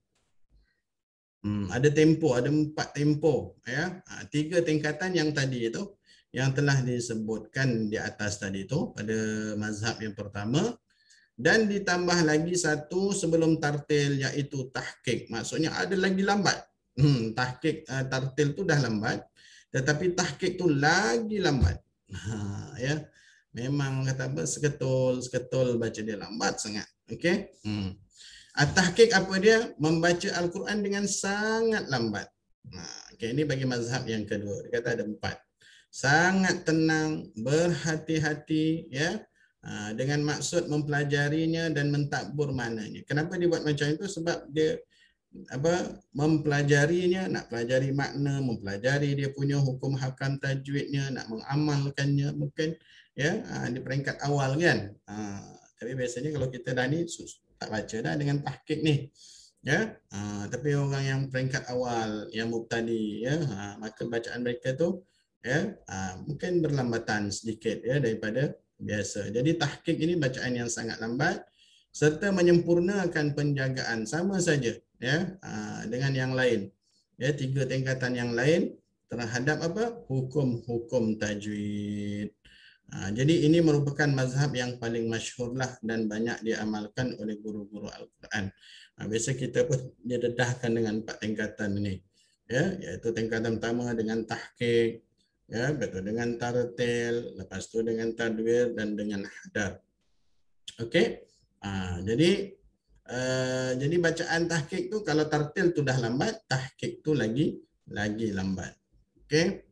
[SPEAKER 2] Hmm, ada tempo, ada empat tempo, ya. Ha, tiga tingkatan yang tadi itu yang telah disebutkan di atas tadi itu pada mazhab yang pertama. Dan ditambah lagi satu sebelum tartil, iaitu tahqiq. Maksudnya ada lagi lambat. Hmm, tahqiq uh, tartil tu dah lambat, tetapi tahqiq tu lagi lambat. Ha, ya. Memang kata apa, seketul seketul baca dia lambat sangat. Okey. Hmm. At-tahqiq apa dia? Membaca Al-Quran dengan sangat lambat. Nah, okay, ini bagi mazhab yang kedua. Dia kata ada empat. Sangat tenang, berhati-hati, ya, dengan maksud mempelajarinya dan mentadbur maknanya. Kenapa dia buat macam itu? Sebab dia apa mempelajarinya, nak pelajari makna, mempelajari dia punya hukum hakam tajwidnya, nak mengamalkannya mungkin, ya, di peringkat awal kan. Tapi biasanya kalau kita dah ni tak baca dah dengan tahqiq ni, ya. Tapi orang yang peringkat awal, yang mubtadi, ya, maka bacaan mereka tu, ya, mungkin berlambatan sedikit, ya, daripada biasa. Jadi tahqiq ini bacaan yang sangat lambat serta menyempurnakan penjagaan, sama saja, ya, dengan yang lain, ya, tiga tingkatan yang lain terhadap apa, hukum-hukum tajwid. Jadi ini merupakan mazhab yang paling masyhurlah dan banyak diamalkan oleh guru-guru Al-Quran. Biasa kita pun didedahkan dengan empat tingkatan ini, ya, iaitu tingkatan pertama dengan tahqiq, ya, betul, dengan tartil, lepas tu dengan tadwir dan dengan hadar. Okey. Ah, jadi uh, jadi bacaan tahqiq tu kalau tartil tu dah lambat, tahqiq tu lagi lagi lambat. Okey.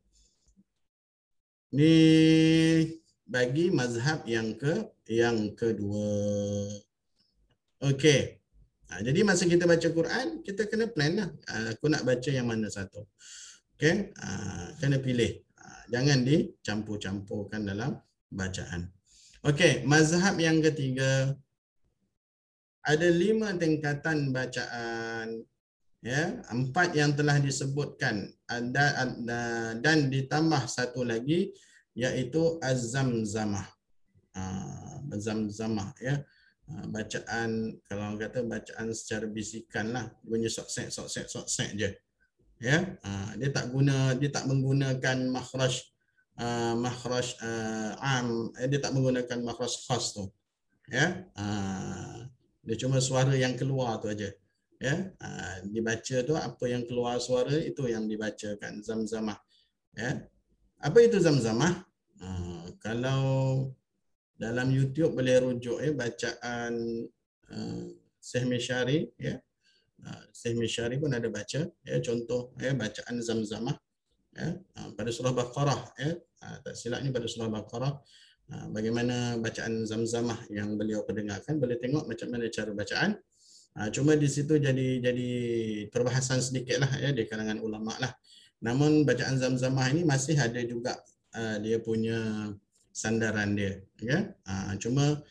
[SPEAKER 2] Ni bagi mazhab yang ke yang kedua. Okey. Ha, jadi masa kita baca Quran, kita kena plan lah. Ha, aku nak baca yang mana satu. Okey. Ha, kena pilih. Ha, jangan dicampur-campurkan dalam bacaan. Okey. Mazhab yang ketiga, ada lima tingkatan bacaan. Ya, empat yang telah disebutkan ada, ada dan ditambah satu lagi, iaitu az-zamzamah. Ha, zamzamah, ya. Ha, bacaan, kalau orang kata bacaan secara bisikan lah, bunyi soksek soksek soksek je, ya. Ha, dia tak guna dia tak menggunakan makhraj uh, makhraj uh, am, eh, dia tak menggunakan makhraj khas tu, ya. Ha, dia cuma suara yang keluar tu aja, ya. Ha, dibaca tu apa yang keluar suara itu yang dibacakan, zamzamah, ya. Apa itu zamzamah? Ha, kalau dalam YouTube boleh rujuk, ya, bacaan uh, Syekh Mishari, ya. Uh, Syekh Mishari pun ada baca, ya, contoh, ya, bacaan zamzamah, ya, uh, pada surah Baqarah, ya. Uh, tak silap ni pada surah Baqarah. Uh, bagaimana bacaan zamzamah yang beliau perdengarkan, boleh tengok macam mana cara bacaan. Uh, cuma di situ jadi jadi perbahasan sedikit lah, ya, di kalangan ulama lah. Namun bacaan zamzamah ini masih ada juga uh, dia punya sandaran dia, ya. Ha, cuma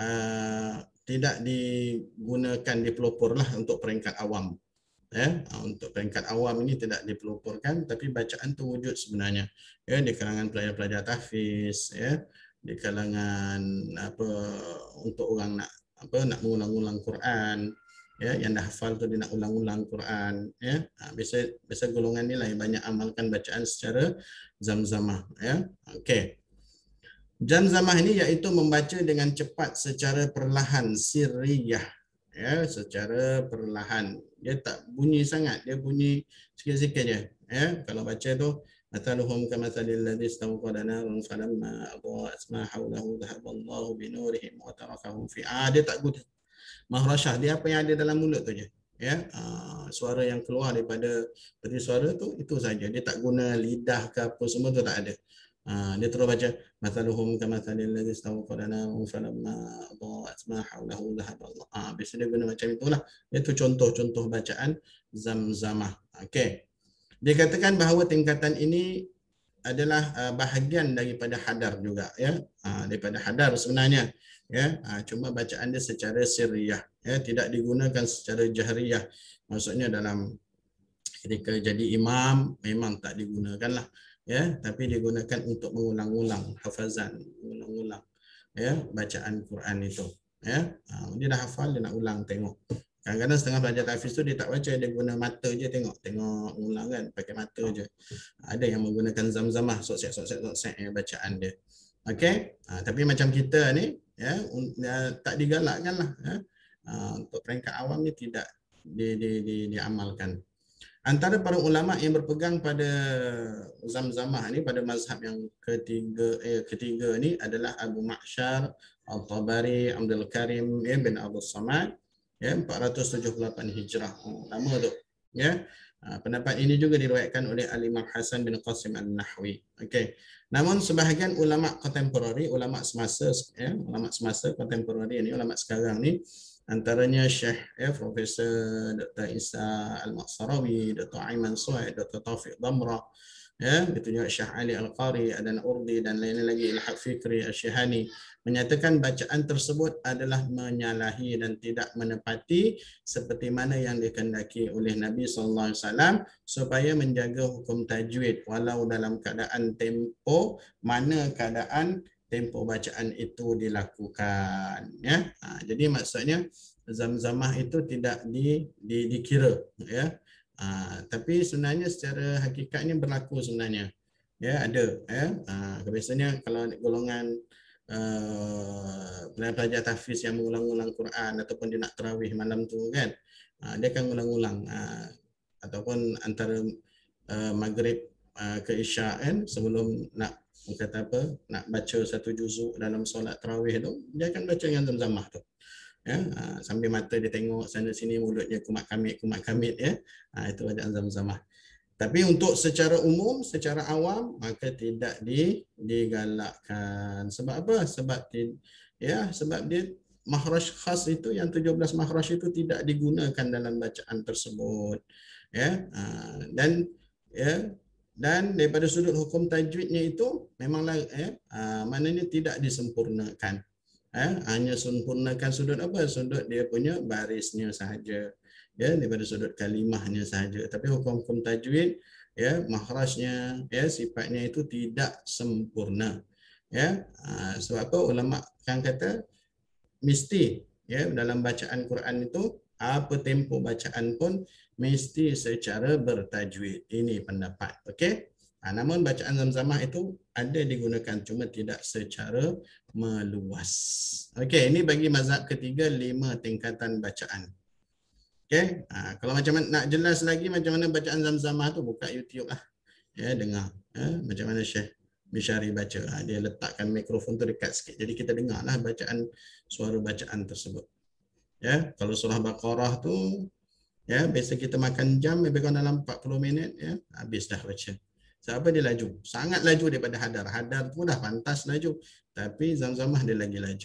[SPEAKER 2] uh, tidak digunakan, dipelopor lah untuk peringkat awam, ya. Ha, untuk peringkat awam ini tidak dipeloporkan, tapi bacaan tu wujud sebenarnya, ya, di kalangan pelajar-pelajar tahfiz, ya, di kalangan apa, untuk orang nak apa nak mengulang-ulang Quran, ya, yang dah hafal tu dia nak ulang-ulang Quran, ya. Ha, biasa biasa golongan ni lah yang banyak amalkan bacaan secara zamzamah, ya. Okey. Zamzamah ini iaitu membaca dengan cepat secara perlahan, sirriyah, ya, secara perlahan. Dia tak bunyi sangat, dia bunyi sikit-sikit je, ya. Kalau baca tu mataluhum kamathalil ladzi istawqada naran falamma adha'at ma hawlahu dhahaballahu binurihim wa tarakahum fi. Ah, dia tak guna mahrashah, dia apa yang ada dalam mulut tu je, ya. Ah, suara yang keluar daripada dari suara tu itu saja. Dia tak guna lidah ke apa semua tu, tak ada. Ha, dia terus baca mathaluhum kamathalil ladzi istawqada naran falamma adha'at ma hawlahu dhahaballahu. Ah, biasa dia guna macam itulah. Itu contoh-contoh bacaan zamzamah. Okey. Dia katakan bahawa tingkatan ini adalah uh, bahagian daripada hadar juga, ya. Ha, daripada hadar sebenarnya, ya. Ha, cuma bacaan dia secara sirriyah, ya, tidak digunakan secara jahriyah. Maksudnya dalam ketika jadi imam memang tak digunakan lah, ya, tapi digunakan untuk mengulang-ulang hafazan, mengulang-ulang, ya, bacaan Quran itu, ya. Ha, dia dah hafal, dia nak ulang tengok. Kadang-kadang setengah belajar tahfiz tu dia tak baca, dia guna mata je, tengok tengok ulang kan, pakai mata je. Ada yang menggunakan zamzamah, soksek soksek soksek, ya, bacaan dia. Okey. Ha, tapi macam kita ni, ya, un, ya tak digalakkanlah ya. Uh, untuk peringkat awam ni tidak di, di, di, diamalkan. Antara para ulama yang berpegang pada Zamzamah ni, pada mazhab yang ketiga eh, ketiga ni adalah Abu Ma'syar Al-Tabari Abdul Karim eh, bin Abdul Samad, ya, empat ratus tujuh puluh lapan Hijrah. Oh, lama tu. Ya. Pendapat ini juga diriwayatkan oleh Al-Imam Hasan bin Qasim An-Nahwi. Okey. Namun sebahagian ulama kontemporari, ulama semasa ya, ulama semasa kontemporari ni, ulama sekarang ni, antaranya Syekh ya, Profesor Doktor Isa Al-Maqsarawi, Doktor Aiman Suhaid, Doktor Taufiq Damra, ya, itu juga Syekh Ali Al-Qari, Adan Urdi dan lain-lain lagi, Ilhaq Fikri, Al-Syihani, menyatakan bacaan tersebut adalah menyalahi dan tidak menepati seperti mana yang dikehendaki oleh Nabi sallallahu alaihi wasallam supaya menjaga hukum tajwid walau dalam keadaan tempo mana keadaan tempo bacaan itu dilakukan, ya. Ha, jadi maksudnya Zamzamah itu tidak di, di dikira, ya. Ha, tapi sebenarnya secara hakikatnya berlaku sebenarnya, ya, ada, ya. Ha, biasanya kalau golongan uh, pelajar tahfiz yang mengulang-ulang Quran ataupun dia nak tarawih malam tu kan, ha, dia akan ulang-ulang, ha, ataupun antara uh, maghrib uh, ke isyak kan, sebelum nak kata apa, nak baca satu juzuk dalam solat tarawih tu, dia akan baca dengan Zamzamah tu, ya, sambil mata dia tengok sana sini, mulutnya kumat kamit kumat kamit, ya. Ha, itu bacaan Zamzamah. Tapi untuk secara umum, secara awam, maka tidak di, digalakkan. Sebab apa? Sebab ya, sebab dia makhraj khas itu, yang tujuh belas makhraj itu tidak digunakan dalam bacaan tersebut, ya. Ha, dan ya, dan daripada sudut hukum tajwidnya itu memanglah ya, ha, maknanya tidak disempurnakan. Eh, hanya sempurnakan sudut apa? Sudut dia punya barisnya sahaja, ya, daripada sudut kalimahnya sahaja. Tapi hukum-hukum tajwid, ya, makhrajnya, ya, sifatnya itu tidak sempurna, ya. Ha, sebab apa ulama kan kata mesti, ya, dalam bacaan Quran itu apa tempo bacaan pun mesti secara bertajwid. Ini pendapat, okey. Ha, namun bacaan Zamzamah itu ada digunakan, cuma tidak secara meluas. Okey, ini bagi mazhab ketiga, lima tingkatan bacaan. Okey, ha, kalau macam mana nak jelas lagi macam mana bacaan Zamzamah tu, buka YouTube lah, ya, dengar, ya, macam mana Syekh Bishari baca. Ha, dia letakkan mikrofon tu dekat sikit, jadi kita dengarlah bacaan, suara bacaan tersebut. Ya, kalau surah Baqarah tu, ya, biasa kita makan jam lebih kurang dalam empat puluh minit, ya, habis dah baca. Sebab dia laju, sangat laju daripada Hadar. Hadar pun dah pantas laju, tapi Zamzamah dia lagi laju.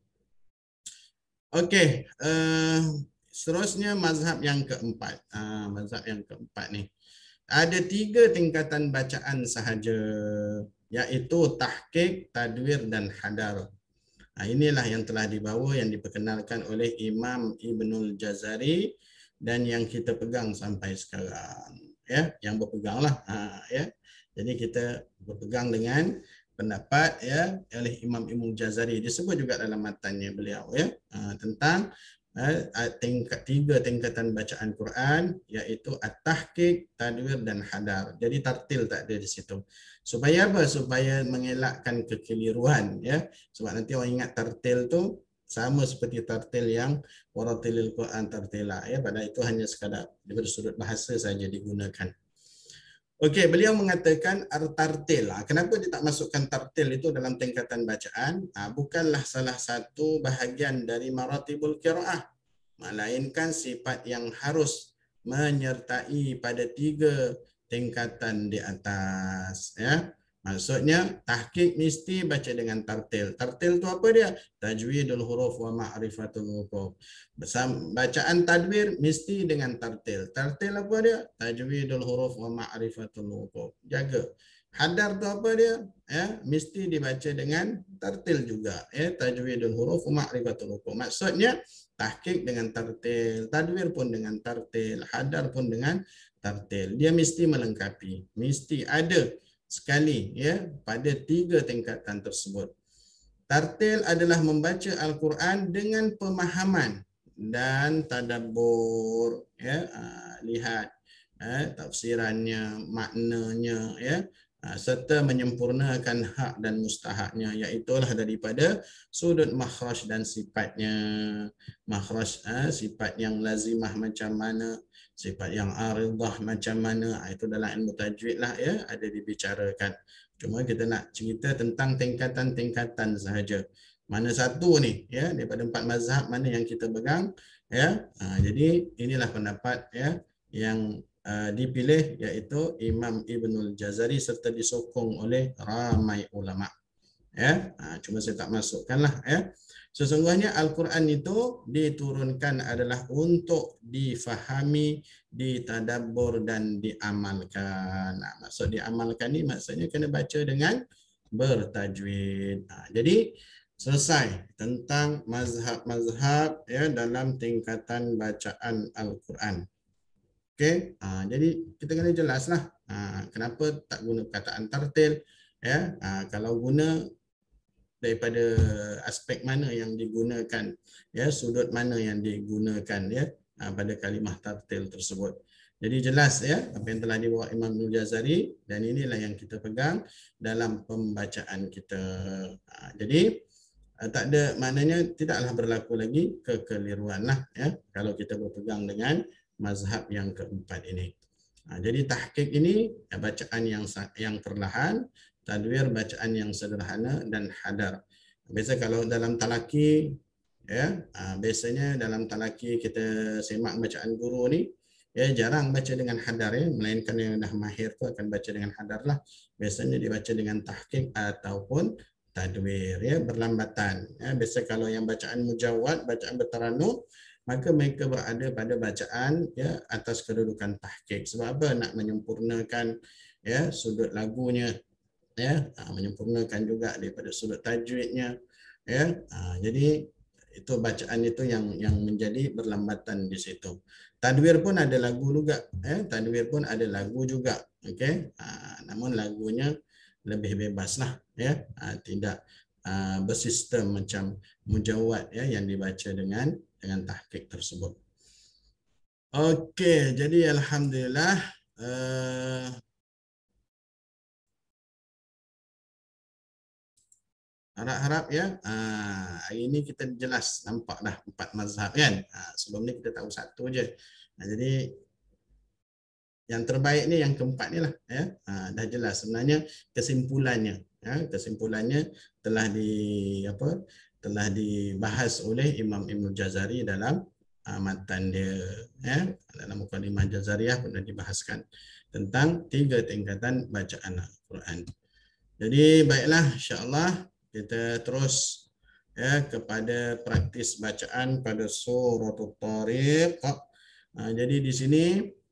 [SPEAKER 2] Okey, uh, seterusnya mazhab yang keempat. Uh, mazhab yang keempat ni ada tiga tingkatan bacaan sahaja, iaitu tahqiq, tadwir dan hadar. Nah, inilah yang telah dibawa, yang diperkenalkan oleh Imam Ibnul Jazari dan yang kita pegang sampai sekarang, ya, yang berpeganglah, ha, ya. Jadi kita berpegang dengan pendapat, ya, oleh Imam Ibnul Jazari, disebut juga dalam matannya beliau, ya, ha, tentang ha, tingkat tiga tingkatan bacaan Quran, iaitu at-tahqiq, tadwir dan hadar. Jadi tartil tak ada di situ. Supaya apa? Supaya mengelakkan kekeliruan, ya. Sebab nanti orang ingat tartil tu sama seperti tartil yang waratilil Quran tartila, ya, padahal itu hanya sekadar daripada sudut bahasa saja digunakan. Okey, beliau mengatakan tartil. Kenapa dia tak masukkan tartil itu dalam tingkatan bacaan? Bukanlah salah satu bahagian dari maratibul qiraah, melainkan sifat yang harus menyertai pada tiga tingkatan di atas, ya. Maksudnya tahqiq mesti baca dengan tartil. Tartil tu apa dia? Tajwidul huruf wa ma'rifatul wuquf. Bacaan tadwir mesti dengan tartil. Tartil apa dia? Tajwidul huruf wa ma'rifatul wuquf. Jaga. Hadar tu apa dia? Ya, mesti dibaca dengan tartil juga, ya, tajwidul huruf wa ma'rifatul wuquf. Maksudnya tahqiq dengan tartil, tadwir pun dengan tartil, hadar pun dengan tartil. Dia mesti melengkapi, mesti ada sekali, ya, pada tiga tingkatan tersebut. Tartil adalah membaca Al-Quran dengan pemahaman dan tadabbur, ya, lihat, ya, tafsirannya, maknanya, ya, serta menyempurnakan hak dan mustahaknya, iaitulah daripada sudut makhraj dan sifatnya. Makhraj ha, sifat yang lazimah macam mana, sifat yang aridah macam mana, itu dalam ilmu tajwid lah ya, ada dibicarakan. Cuma kita nak cerita tentang tingkatan-tingkatan sahaja. Mana satu ni ya daripada empat mazhab mana yang kita pegang ya. Ha, jadi inilah pendapat ya yang Uh, dipilih iaitu Imam Ibnul Jazari serta disokong oleh ramai ulama. Ya, uh, cuma saya tak masukkanlah ya. Sesungguhnya Al-Quran itu diturunkan adalah untuk difahami, ditadabbur dan diamalkan. Nah, maksud diamalkan ni maksudnya kena baca dengan bertajwid. Uh, jadi selesai tentang mazhab-mazhab ya dalam tingkatan bacaan Al-Quran. Okey, ha, jadi kita kena jelaslah ha, kenapa tak guna perkataan tartil ya. Ha, kalau guna daripada aspek mana yang digunakan ya, sudut mana yang digunakan ya ha, pada kalimah tartil tersebut. Jadi jelas ya apa yang telah dibawa Imam Ibnul Jazari dan inilah yang kita pegang dalam pembacaan kita. Ha, jadi tak ada maknanya tidaklah berlaku lagi kekeliruan lah ya kalau kita berpegang dengan mazhab yang keempat ini. Ha, jadi tahqiq ini ya, bacaan yang yang perlahan, tadwir bacaan yang sederhana dan hadar. Biasa kalau dalam talaki ya, ha, biasanya dalam talaki kita semak bacaan guru ni ya jarang baca dengan hadar ya, melainkan yang dah mahir tu akan baca dengan hadar lah. Biasanya dibaca dengan tahqiq ataupun tadwir ya, berlambatan. Ya, biasa kalau yang bacaan mujawad, bacaan bertaranum, maka mereka berada pada bacaan ya atas kedudukan tahqiq. Sebab apa? Nak menyempurnakan ya sudut lagunya ya, ha, menyempurnakan juga daripada sudut tajwidnya ya. Ha, jadi itu bacaan itu yang yang menjadi berlambatan di situ. Tadwir pun ada lagu juga ya, tadwir pun ada lagu juga. Okey. Ha, namun lagunya lebih bebaslah ya. Ha, tidak ha, bersistem macam mujawad ya yang dibaca dengan dengan tahqiq tersebut. Okey, jadi alhamdulillah uh, harap-harap ya uh, hari ini kita jelas nampak dah empat mazhab kan. Uh, sebelum ni kita tahu satu je. Uh, jadi yang terbaik ni yang keempat ni lah ya. Uh, dah jelas sebenarnya kesimpulannya ya, kesimpulannya telah di apa? telah dibahas oleh Imam Ibnul Jazari dalam uh, matan dia ya, dalam Muqaddimah Jazariyah pernah dibahaskan tentang tiga tingkatan bacaan Al-Quran. Jadi baiklah, insya-Allah kita terus ya kepada praktis bacaan pada suratul Tariq. Uh, jadi di sini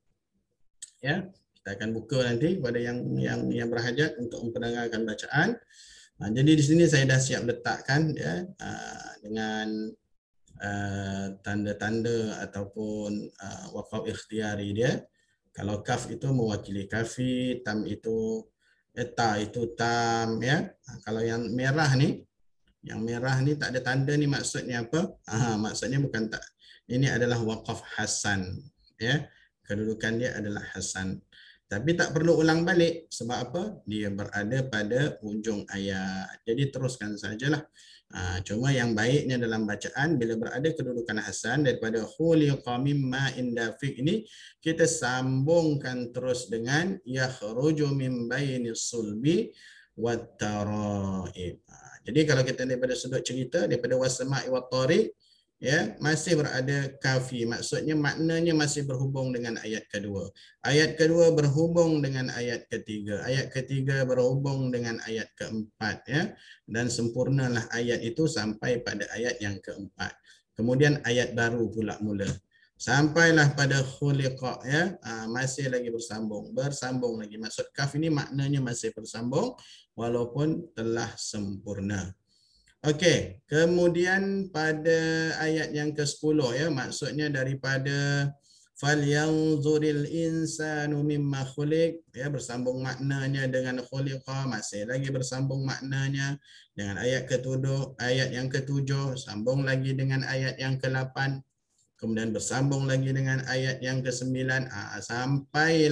[SPEAKER 2] ya kita akan buka nanti kepada yang yang yang berhajat untuk memperdengarkan bacaan. Ha, jadi di sini saya dah siap letakkan ya uh, dengan uh, tanda-tanda ataupun uh, waqaf ikhtiari dia. Kalau kaf itu mewakili kafi, tam itu eta itu tam ya. Ha, kalau yang merah ni, yang merah ni tak ada tanda ni maksudnya apa? Ha, maksudnya bukan tak. Ini adalah waqaf hasan ya. Kedudukan dia adalah hasan. Tapi tak perlu ulang balik. Sebab apa? Dia berada pada ujung ayat. Jadi teruskan sajalah. Ha, cuma yang baiknya dalam bacaan, bila berada kedudukan hasan daripada khuliqa mimma indafiq ini, kita sambungkan terus dengan yakhruju min bainis sulbi wat taraib. Ha, jadi kalau kita daripada sudut cerita, daripada wasama'i wat tariq, ya masih berada kafi, maksudnya maknanya masih berhubung dengan ayat kedua. Ayat kedua berhubung dengan ayat ketiga, ayat ketiga berhubung dengan ayat keempat ya, dan sempurnalah ayat itu sampai pada ayat yang keempat. Kemudian ayat baru pula mula sampailah pada khuliqa ya, ha, masih lagi bersambung, bersambung lagi. Maksud kaf ini maknanya masih bersambung walaupun telah sempurna. Okey, kemudian pada ayat yang ke sepuluh ya, maksudnya daripada falyanzuril insanu mimma khuliq ya, bersambung maknanya dengan khuliqa, masih lagi bersambung maknanya dengan ayat ketujuh, ayat yang ketujuh, sambung lagi dengan ayat yang ke lapan, kemudian bersambung lagi dengan ayat yang ke sembilan, ah, sampailah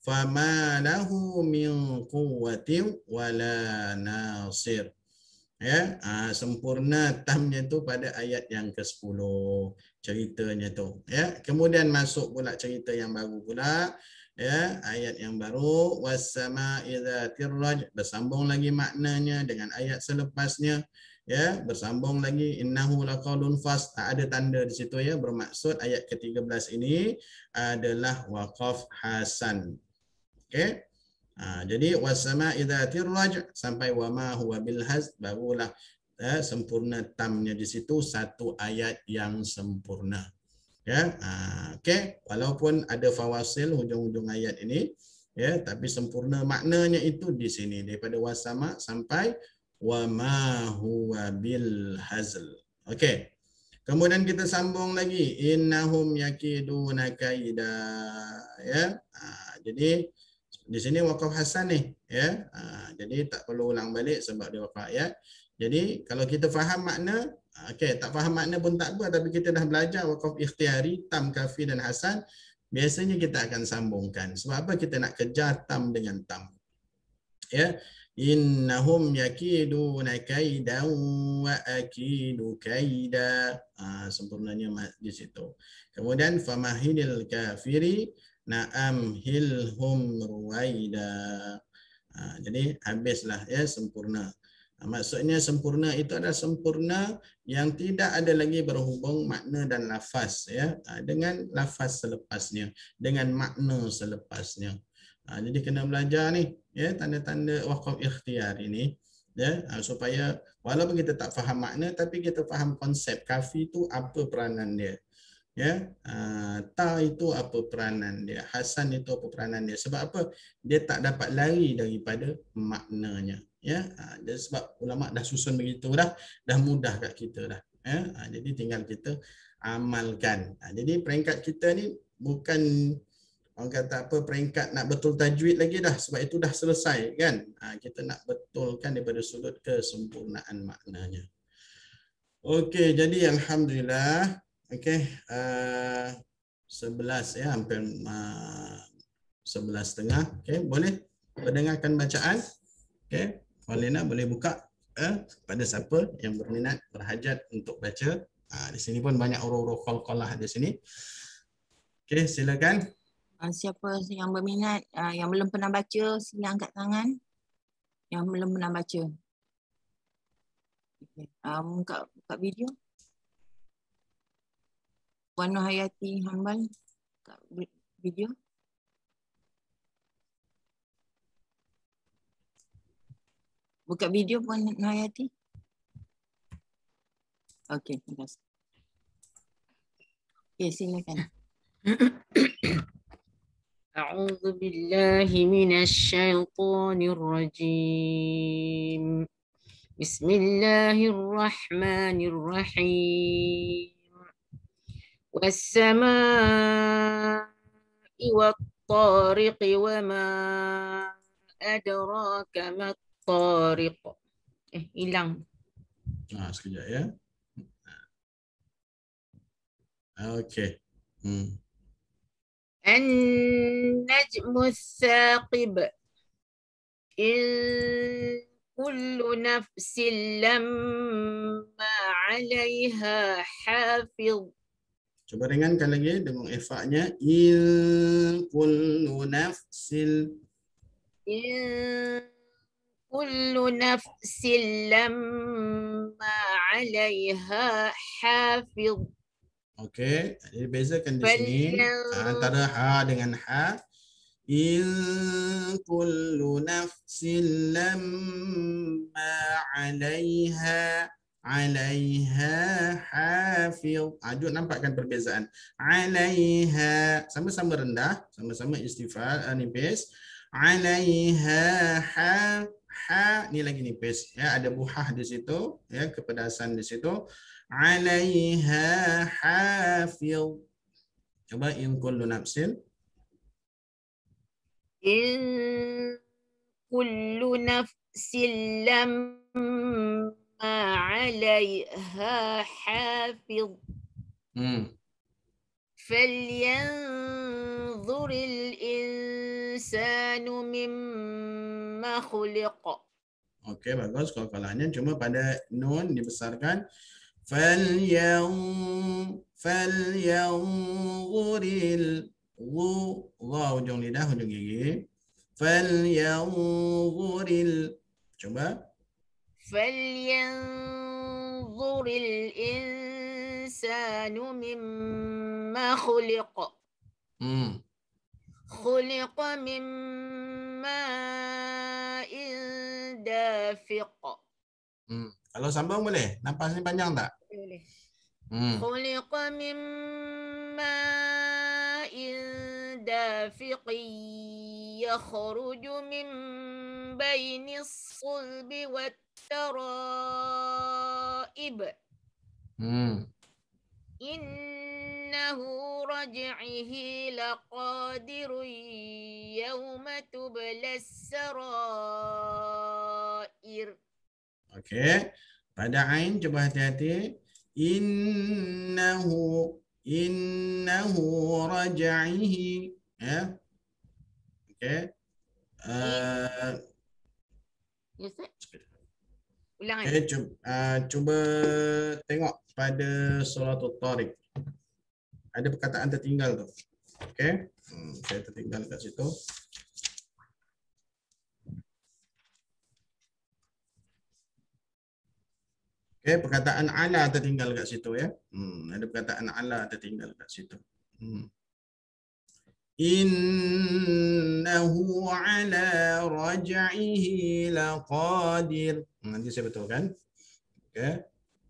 [SPEAKER 2] fama lahu min quwwatin wala nasir. Ya, ah, sempurna tamnya tu pada ayat yang ke sepuluh ceritanya tu. Ya, kemudian masuk pula cerita yang baru pula. Ya, ayat yang baru was-sama'i dzatir raj, bersambung lagi maknanya dengan ayat selepasnya. Ya, bersambung lagi innahu laqaulun fas, tak ada tanda di situ ya, bermaksud ayat ke tiga belas ini adalah waqaf hasan. Okey. Ha, jadi wasama idzatir raj sampai wama huwa bil haz, barulah eh, sempurna tamnya di situ, satu ayat yang sempurna. Ya, ha, okey, walaupun ada fawasil hujung-hujung ayat ini, ya, tapi sempurna maknanya itu di sini daripada wasama sampai wama huwa bil hazl. Okey. Kemudian kita sambung lagi innahum yakiduna kaida, ya. Ha, jadi di sini waqaf hasan ni, ya. Ha, jadi tak perlu ulang balik sebab dia waqaf ayat. Jadi kalau kita faham makna, okey, tak faham makna pun tak apa, tapi kita dah belajar waqaf ikhtiyari, tam, kafi dan hasan, biasanya kita akan sambungkan. Sebab apa? Kita nak kejar tam dengan tam. Ya. Innahum yakiduna kaidan wa akidu kaida. Ha, sempurnanya di situ. Kemudian famahilil kafiri na'am hilhum ruwaida. Ha, jadi habislah ya sempurna. Ha, maksudnya sempurna itu adalah sempurna yang tidak ada lagi berhubung makna dan lafaz ya, ha, dengan lafaz selepasnya, dengan makna selepasnya. Ha, jadi kena belajar ni ya tanda-tanda waqaf ikhtiyar ini ya, ha, supaya walaupun kita tak faham makna tapi kita faham konsep kafi itu apa peranan dia. Ya, uh, ta itu apa peranan dia, hasan itu apa peranan dia, sebab apa? Dia tak dapat lari daripada maknanya ya. Uh, dan sebab ulama dah susun begitu dah, dah mudah kat kita dah ya. Uh, jadi tinggal kita amalkan. Uh, jadi peringkat kita ni bukan orang kata apa peringkat nak betul tajwid lagi dah, sebab itu dah selesai kan. Uh, kita nak betulkan daripada sudut kesempurnaan maknanya. Okey, jadi alhamdulillah. Okey, uh, sebelas ya, hampir uh, sebelas setengah. Okey, boleh mendengarkan bacaan. Okey, Walina boleh buka eh, pada siapa yang berminat, berhajat untuk baca. Uh, di sini pun banyak huruf-huruf qalqalah di sini. Okey, silakan.
[SPEAKER 1] Siapa yang berminat, uh, yang belum pernah baca, sila angkat tangan. Yang belum pernah baca. Okay. Um, buka, buka video. Puan Nur Hayati Hambal, buka video. Buka video Puan Nur Hayati. Okey, terima kasih. Okey, silakan.
[SPEAKER 3] A'udzu billahi minasyaitonir rajim. Bismillahirrahmanirrahim. Was-samaa'i wat-tariqi wa ma adraka mat-tariq. Eh, hilang.
[SPEAKER 2] Ah, sekejap ya. Okey. Hmm.
[SPEAKER 3] An-najmu ats-tsaqib. In kullu nafsin lamma 'alaiha hafiz.
[SPEAKER 2] Cuba ringankan lagi dengan ifaknya. In kullu nafsil.
[SPEAKER 3] In kullu nafsin lamma 'alaiha hafiz.
[SPEAKER 2] Okey, jadi bezakan di sini antara ha dengan ha. In kullu nafsin lamma 'alaiha 'alaiha hafiz. Ajud nampakkan perbezaan. 'Alaiha sama-sama rendah, sama-sama istifal nipis. 'Alaiha ha ha ni lagi nipis ya, ada buhah di situ ya, kepedasan di situ. 'Alaiha hafiz. Coba in kullu nafsin.
[SPEAKER 3] In kullu nafsin lamma 'alaiha hafiz.
[SPEAKER 2] Hmm.
[SPEAKER 3] فلينظر الإنسان مما خلق.
[SPEAKER 2] Okey, bagus. Qalqalahnya cuma pada nun dibesarkan. Falyan falyanzuril wu wa hujung lidah hujung gigi. Falyanzuril. Coba.
[SPEAKER 3] فلينظر الإنسان مما خلق.
[SPEAKER 2] Hmm.
[SPEAKER 3] خلق من ماء دافق.
[SPEAKER 2] Hmm. Kalau sambung boleh? Napasnya panjang tak?
[SPEAKER 3] Boleh.
[SPEAKER 2] Hmm.
[SPEAKER 3] خلق من ماء دافق يخرج من بين الصلب والترائب.
[SPEAKER 2] Hmm.
[SPEAKER 3] إنه رجعه لقادر يوم تبلى السرائر.
[SPEAKER 2] Okey. Pada ain cuba hati-hati. Innahu innahu raj'ihi. Ya. Okey. Uh,
[SPEAKER 3] Ya, Ustaz? Ulang kan?
[SPEAKER 2] okay, cuba, uh, cuba tengok pada suratul Tariq. Ada perkataan tertinggal tu. Okey. Hmm, saya tertinggal kat situ. Okey, perkataan ala tertinggal kat situ ya. Hmm, ada perkataan ala tertinggal kat situ. Hmm. Innahu ala raj'ihi laqadir. Hmm, nanti saya betulkan. Okey.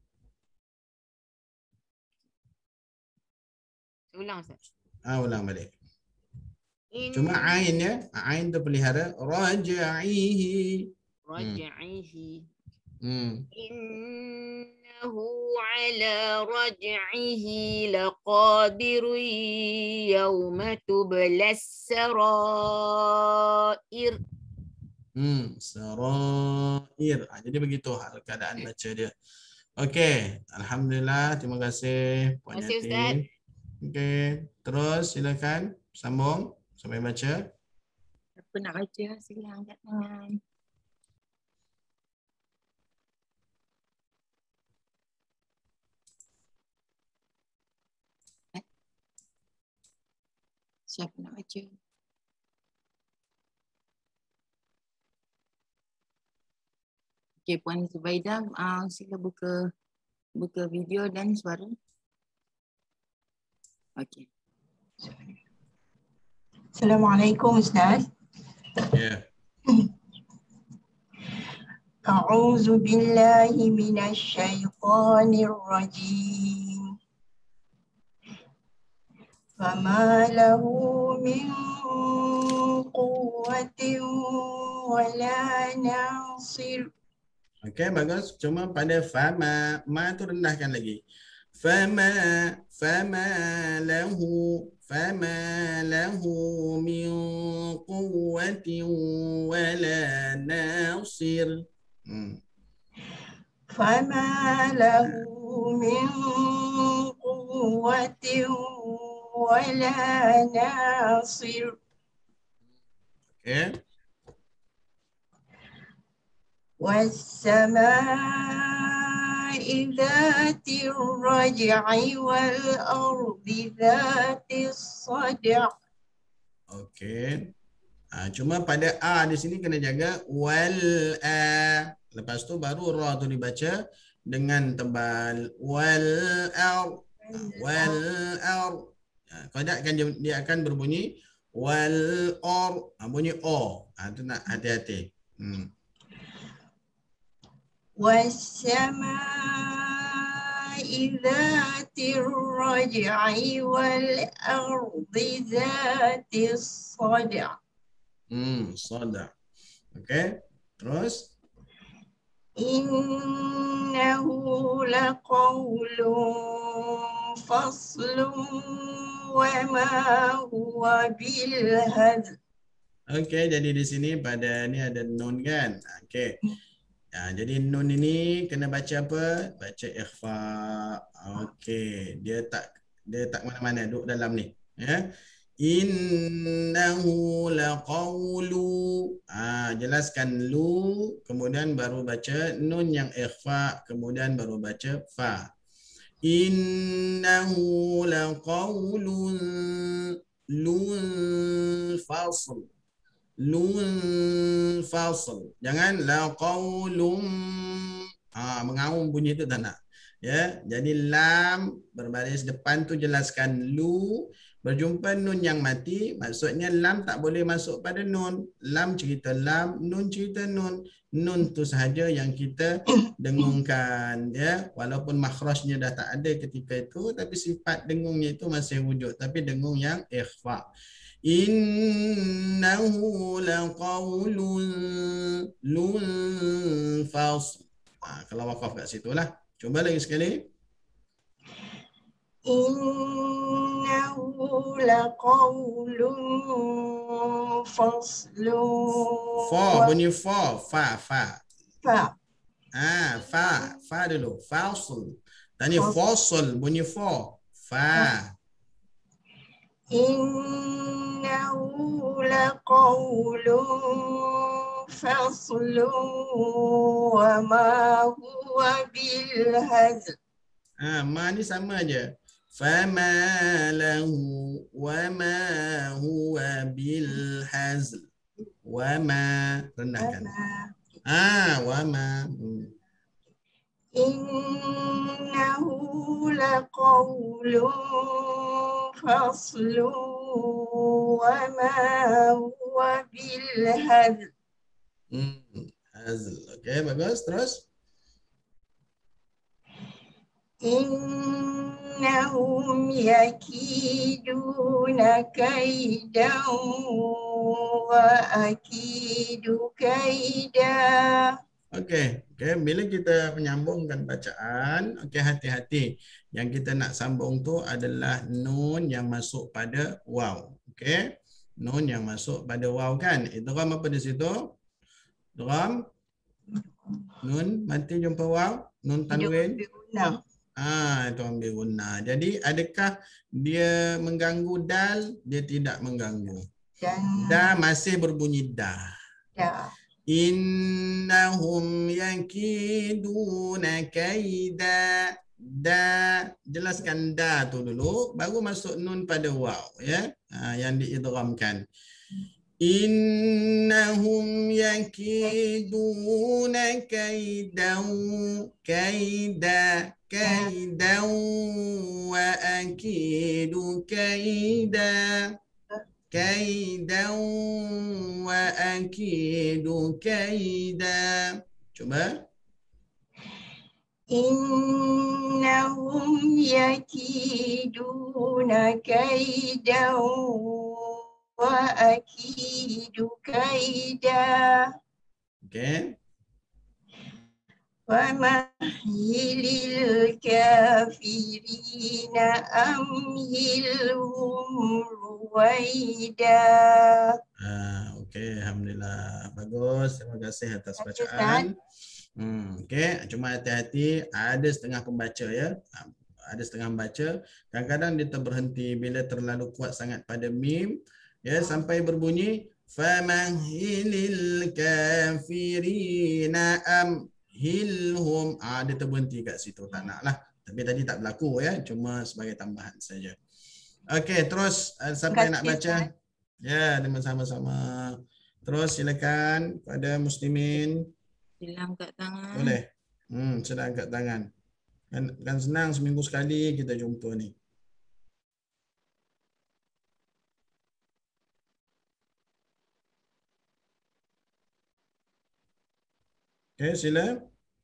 [SPEAKER 3] Ulang, Ustaz.
[SPEAKER 2] Ah, ulang balik.
[SPEAKER 3] In
[SPEAKER 2] Cuma ain ya. Ain tu pelihara. Raj'ihi.
[SPEAKER 3] raj'ihi.
[SPEAKER 2] Hmm.
[SPEAKER 3] Innahu ala raj'ihi laqadir yawma tublas sarair.
[SPEAKER 2] Hmm, sarair. Ah, jadi begitu hal keadaan baca dia. Okey, alhamdulillah, terima kasih Puan
[SPEAKER 3] Terima kasih,
[SPEAKER 2] Yati.
[SPEAKER 3] Ustaz.
[SPEAKER 2] Okey, terus silakan sambung sampai baca.
[SPEAKER 1] Siapa nak baca sila angkat tangan. Eh? Siapa nak baca? Okey, Puan Zubaidah, uh, sila buka buka video dan suara. Okey.
[SPEAKER 4] Assalamualaikum Ustaz.
[SPEAKER 2] Ya.
[SPEAKER 4] A'udzu billahi minasy syaithanir rajim. Fama lahu min quwwatin wala nasir.
[SPEAKER 2] Okey, bagus. Cuma pada fama, ma tu rendahkan lagi. Fama fama lahu fama lahu min quwwatin wala nasir. Hmm.
[SPEAKER 4] Fama lahu min quwwatin wala nasir.
[SPEAKER 2] Okey.
[SPEAKER 4] والسماء ذات الرجع والأرض ذات الصدع.
[SPEAKER 2] Okey. Ha, cuma pada a di sini kena jaga wal a. Lepas tu baru ra tu dibaca dengan tebal wal ar. Ha, wal ar. Ha, kalau tak akan dia akan berbunyi wal ar. Ha, bunyi o. Ha, tu nak hati-hati. Hmm.
[SPEAKER 4] والسماء ذات الرجع والأرض ذات الصدع.
[SPEAKER 2] Hmm, sada. Okey. Terus
[SPEAKER 4] Innahu laqawlun faslun wa ma huwa bil hadz.
[SPEAKER 2] okey, jadi di sini pada ni ada nun kan. Okey. Ya, jadi nun ini kena baca apa? Baca ikhfa. Okey, dia tak Dia tak mana-mana, duduk dalam ni. Ya. Innahu laqawlu. Ah, jelaskan lu, kemudian baru baca nun yang ikhfa, kemudian baru baca fa. Innahu laqawlun lun fasl. Lun fasl. Jangan laqawlum. Ah, mengaum bunyi itu tak nak. Ya, jadi lam berbaris depan tu jelaskan lu, berjumpa nun yang mati, maksudnya lam tak boleh masuk pada nun. Lam cerita lam, nun cerita nun. Nun tu sahaja yang kita dengungkan, ya. Walaupun makhrajnya dah tak ada ketika itu, tapi sifat dengungnya itu masih wujud, tapi dengung yang ikhfa. Innahu laqawlun lun fasl. Ha, kalau wakaf kat situ lah. Cuba lagi sekali.
[SPEAKER 4] Innahu laqawlun faslun.
[SPEAKER 2] Fa, bunyi fa, fa, fa.
[SPEAKER 4] Fa.
[SPEAKER 2] Ah, fa, fa dulu. Fasl. Tadi fasl, bunyi fa. Fa.
[SPEAKER 4] Innahu laqawlun faslun wa ma huwa bil hazl.
[SPEAKER 2] Ah, ma ni sama aja. Fama lahu wa ma huwa bil hazl. Wa ma, rendahkan. Ah, wa ma. Hmm.
[SPEAKER 4] Innahu laqawlun faslun wa ma huwa bil hazl.
[SPEAKER 2] Hmm. Hazl. Okey, bagus. Terus.
[SPEAKER 4] Innahum yakiduna kaidan wa akidu kaida.
[SPEAKER 2] Okey, okey. Bila kita menyambungkan bacaan, okey, hati-hati. Yang kita nak sambung tu adalah nun yang masuk pada waw. Okey, nun yang masuk pada waw kan? Idgham apa di situ? Idgham. Nun mati jumpa waw. Nun tanwin. Ah, itu ambil guna. Jadi adakah dia mengganggu dal? Dia tidak mengganggu. Da masih berbunyi da.
[SPEAKER 4] Da.
[SPEAKER 2] Innahum yakiduna kaida. Da, jelaskan da tu dulu, baru masuk nun pada waw, ya. Ha, yang diidghamkan. Innahum yakiduna kaidan kaida kaidan wa akidu kaida kaidan wa akidu kaida. Coba.
[SPEAKER 4] Innahum yakiduna kaidan wa akidu kaida.
[SPEAKER 2] Okey.
[SPEAKER 4] Wa mahilil kafirina amhilhum ruwaida.
[SPEAKER 2] Ah, okey, alhamdulillah. Bagus. Terima kasih atas bacaan. Hmm, okey, cuma hati-hati, ada setengah pembaca ya. Ada setengah membaca, kadang-kadang dia terberhenti bila terlalu kuat sangat pada mim, ya, sampai berbunyi famahilil kafirina amhilhum. Ah, dia terberhenti kat situ, tak naklah. Tapi tadi tak berlaku ya, cuma sebagai tambahan saja. Okey, terus siapa yang nak baca? Ya, dengan sama-sama. Terus silakan pada muslimin.
[SPEAKER 1] Sila angkat tangan.
[SPEAKER 2] Boleh. Hmm, sedang angkat tangan. Kan, kan senang seminggu sekali kita jumpa ni. Okey, sila.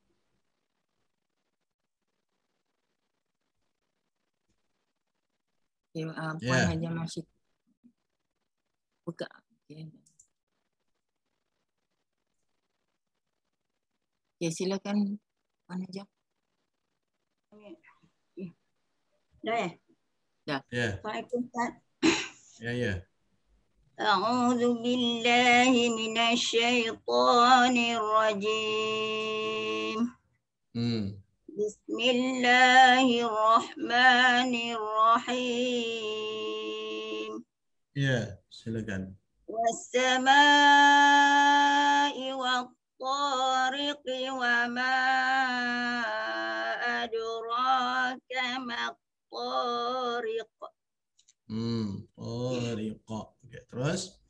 [SPEAKER 1] Okay, uh, Puan
[SPEAKER 2] Yeah.
[SPEAKER 1] Hajar Masyid. Buka. Okay. Okay, silakan Puan Hajar.
[SPEAKER 5] Dah ya?
[SPEAKER 1] Dah.
[SPEAKER 2] Ya.
[SPEAKER 5] Assalamualaikum Ustaz.
[SPEAKER 2] Ya, ya.
[SPEAKER 5] A'udzu billahi minasyaitonir rajim.
[SPEAKER 2] Hmm.
[SPEAKER 5] Bismillahirrahmanirrahim.
[SPEAKER 2] Ya, silakan.
[SPEAKER 5] Wassama'i wattariqi wa ma adraka mattariq.
[SPEAKER 2] Hmm, tariqa. Okey, terus.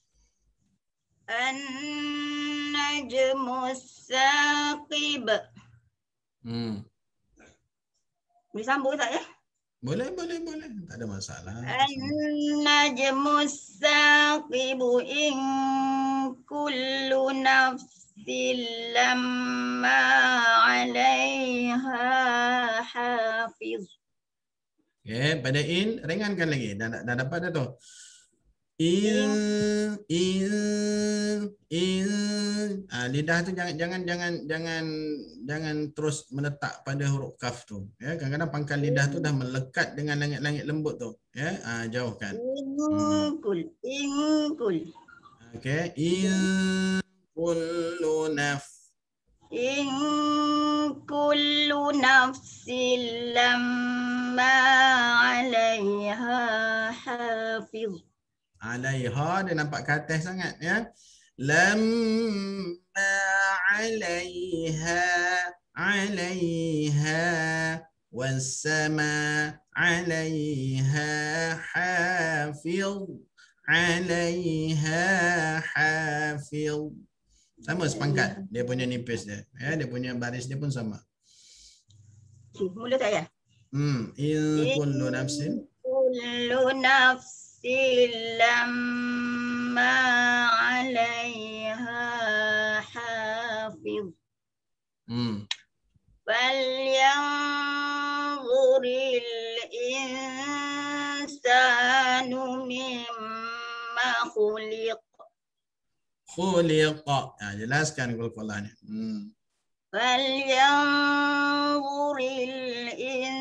[SPEAKER 5] An-najmus saqib.
[SPEAKER 2] Hmm.
[SPEAKER 5] Boleh sambung tak ya?
[SPEAKER 2] Boleh, boleh, boleh. Tak ada masalah.
[SPEAKER 5] An-najmus saqibu in kullu nafsin lamma 'alaiha hafiz.
[SPEAKER 2] Okey, pada in ringankan lagi. Dah dah dapat dah tu.
[SPEAKER 5] In
[SPEAKER 2] In in in ah, lidah tu jangan jangan jangan jangan jangan terus meletak pada huruf kaf tu. Ya, kadang-kadang pangkal lidah tu dah melekat dengan langit-langit lembut tu. Ya, ah, jauhkan. Hmm.
[SPEAKER 5] kul in kul
[SPEAKER 2] Okey, in kullu naf.
[SPEAKER 5] in kullu nafsin lamma 'alaiha hafiz.
[SPEAKER 2] Alaiha dia nampak ke atas sangat ya. Lamma 'alaiha 'alaiha was-sama 'alaiha hafiz 'alaiha hafiz. Sama sepangkat dia punya nipis dia. Ya, dia punya baris dia pun sama.
[SPEAKER 5] Okay, mula tak ya?
[SPEAKER 2] Hmm, in
[SPEAKER 5] In
[SPEAKER 2] kullu nafsin
[SPEAKER 5] kullu nafsin lamma 'alaiha hafiz.
[SPEAKER 2] hmm.
[SPEAKER 5] Falyanzuril insanu mimma khuliq.
[SPEAKER 2] Khuliqa. Ya, jelaskan qalqalah ni. Hmm.
[SPEAKER 5] Falyanzuril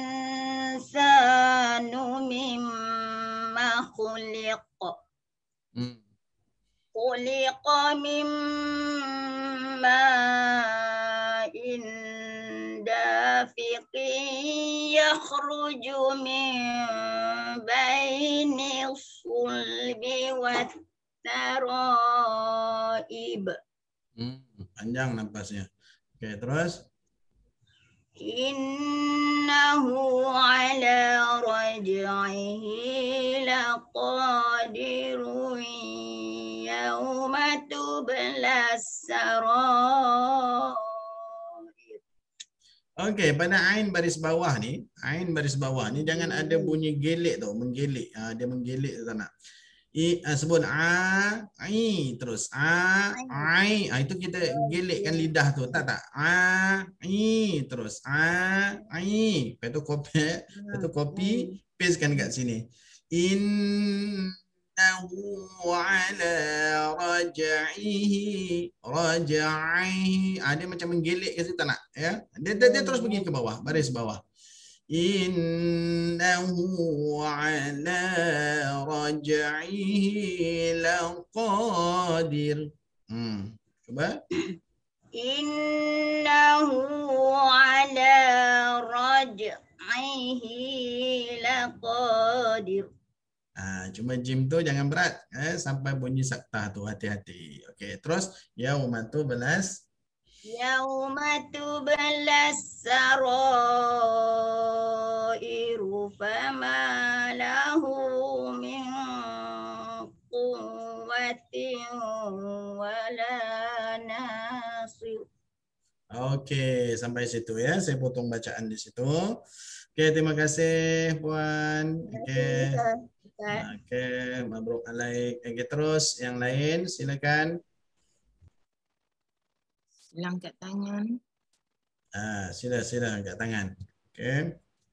[SPEAKER 5] insanu mimma khuliq.
[SPEAKER 2] Hmm.
[SPEAKER 5] Khuliqa min ma'in dafiqin yakhruju min baini sulbi wat taraib.
[SPEAKER 2] Hmm. Panjang napasnya. Okey, terus.
[SPEAKER 5] Innahu ala raj'ihi laqadirun yawma tublas sarair.
[SPEAKER 2] Okey, pada ain baris bawah ni, ain baris bawah ni jangan ada bunyi gelik tau, menggelik. Ha, dia menggelik tu tak nak. I uh, sebut a ai terus a ai ah, itu kita gelekkan lidah tu tak tak a ai terus a ai lepas tu copy lepas tu copy pastekan dekat sini innahu ala raj'ihi raj'ihi ah, dia macam menggelek ke situ tak nak ya dia, dia, dia terus pergi ke bawah baris bawah innahu ala raj'ihi laqadir. Hmm. Coba.
[SPEAKER 5] Innahu ala raj'ihi laqadir.
[SPEAKER 2] Ah, cuma jim tu jangan berat eh, sampai bunyi saktah tu hati-hati. Okey, terus yauma tu belas
[SPEAKER 5] Yauma tublas sarairu fama lahu min quwwatin wala nasir.
[SPEAKER 2] Okey, sampai situ ya. Saya potong bacaan di situ. Okey, terima kasih Puan. Okey. Okey, mabruk alaik. Okey, terus yang lain silakan.
[SPEAKER 1] Sila angkat tangan.
[SPEAKER 2] Ah, sila sila angkat tangan. Okey.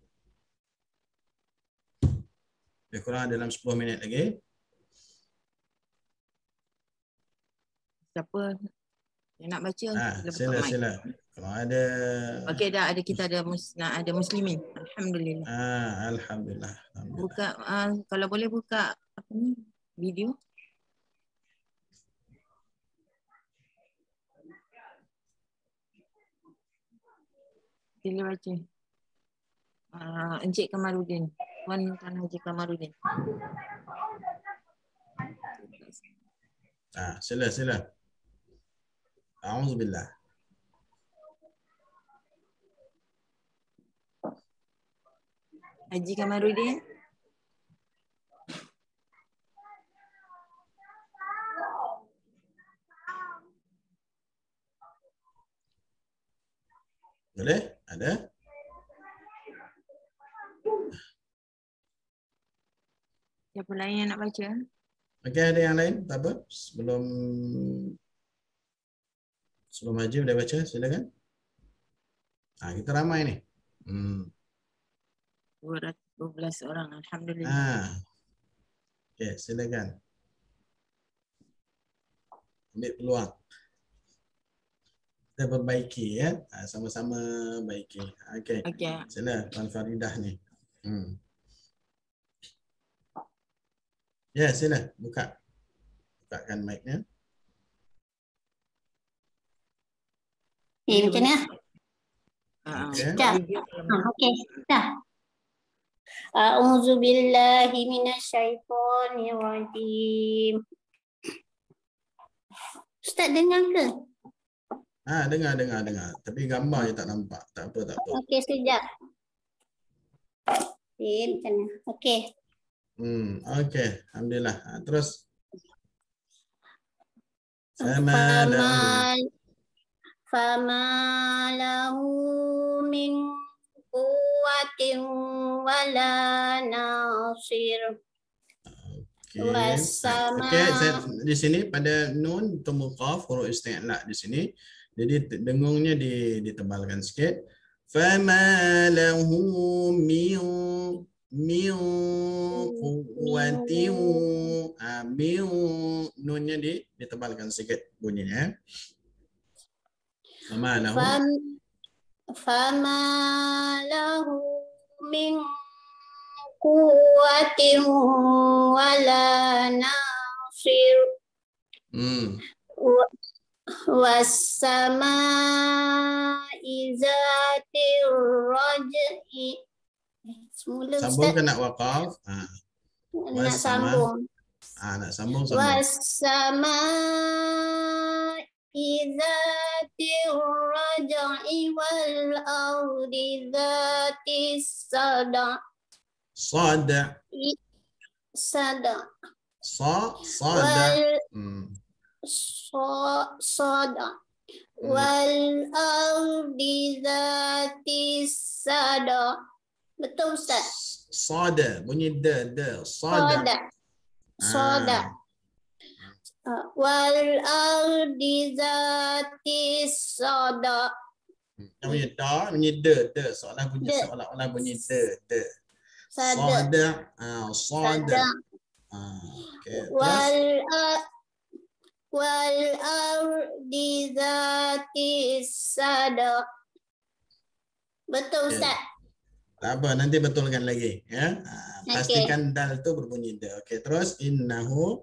[SPEAKER 2] Lebih kurang dalam sepuluh minit lagi.
[SPEAKER 1] Siapa yang nak baca?
[SPEAKER 2] Ah,
[SPEAKER 1] Sila
[SPEAKER 2] sila
[SPEAKER 1] buka mic.
[SPEAKER 2] sila. Kalau ada
[SPEAKER 1] Okey, dah ada kita ada mus, ada muslimin. Alhamdulillah.
[SPEAKER 2] ah, alhamdulillah. Alhamdulillah.
[SPEAKER 1] Buka uh, kalau boleh buka apa ni? Video. Sila baca. Uh, Encik Kamarudin. Wan Tan Haji Kamarudin.
[SPEAKER 2] Ah, sila sila. A'udzubillah.
[SPEAKER 1] Haji Kamarudin.
[SPEAKER 2] Boleh? Ada?
[SPEAKER 1] Siapa lain yang nak baca?
[SPEAKER 2] Okey, ada yang lain? Tak apa. Sebelum sebelum Haji boleh baca, silakan. Ah, kita ramai ni. Hmm.
[SPEAKER 1] dua ratus dua belas orang. Alhamdulillah.
[SPEAKER 2] Ah. Okey, silakan. Ambil peluang. Kita perbaiki ya. Ah, sama-sama baiki. Okey.
[SPEAKER 1] Okey.
[SPEAKER 2] Sila Tuan Faridah ni. Hmm. Ya, sila buka. Bukakan mic-nya.
[SPEAKER 5] Eh, macam mana?
[SPEAKER 1] Uh,
[SPEAKER 2] Okey.
[SPEAKER 5] Dah. Ha, okey. Dah. A'udzu billahi minasyaitonir rajim. Ustaz dengar ke?
[SPEAKER 2] Ah, dengar dengar dengar. Tapi gambar je tak nampak. Tak apa tak apa.
[SPEAKER 5] Okey, sekejap. Eh, macam mana? Okey.
[SPEAKER 2] Hmm, okey. Alhamdulillah. Ha, terus. Sama lahu.
[SPEAKER 5] Fama fama lahu min quwwatin wala nasir.
[SPEAKER 2] Okey.
[SPEAKER 5] Wasama.
[SPEAKER 2] Okey, saya di sini pada nun temu qaf huruf isti'la di sini. Jadi dengungnya ditebalkan sikit. Fama lahu min min quwwatin. Ah, min nunnya di ditebalkan sikit bunyinya. Fama lahu.
[SPEAKER 5] Fam fama lahu min quwwatin wala nasir.
[SPEAKER 2] Hmm.
[SPEAKER 5] Wassama izatir raj'i. Semula
[SPEAKER 2] Sambung
[SPEAKER 5] Ustaz.
[SPEAKER 2] ke nak waqaf? Ah.
[SPEAKER 5] Nak sambung.
[SPEAKER 2] Ah, nak sambung sambung.
[SPEAKER 5] Wassama izatir raj'i wal ardi zatis sada.
[SPEAKER 2] Sada.
[SPEAKER 5] Sada.
[SPEAKER 2] Sa sada.
[SPEAKER 5] Wal
[SPEAKER 2] Hmm.
[SPEAKER 5] so sada. Wal ardi zatis sada. Betul Ustaz?
[SPEAKER 2] Sada. Bunyi da da. Sada.
[SPEAKER 5] Sada. Sada. Uh, wal ardi zatis sada.
[SPEAKER 2] Yang bunyi da, bunyi da da. Seolah bunyi
[SPEAKER 5] Da.
[SPEAKER 2] seolah-olah bunyi da da.
[SPEAKER 5] Sada.
[SPEAKER 2] Sada. Ah, sada.
[SPEAKER 5] Sada.
[SPEAKER 2] Ah, okey. Terus
[SPEAKER 5] Wal a- wal ardi zatis sada. Betul
[SPEAKER 2] Okey.
[SPEAKER 5] Ustaz?
[SPEAKER 2] tak apa, nanti betulkan lagi ya. Ah,
[SPEAKER 5] Okey.
[SPEAKER 2] pastikan dal tu berbunyi da. Okey, terus innahu.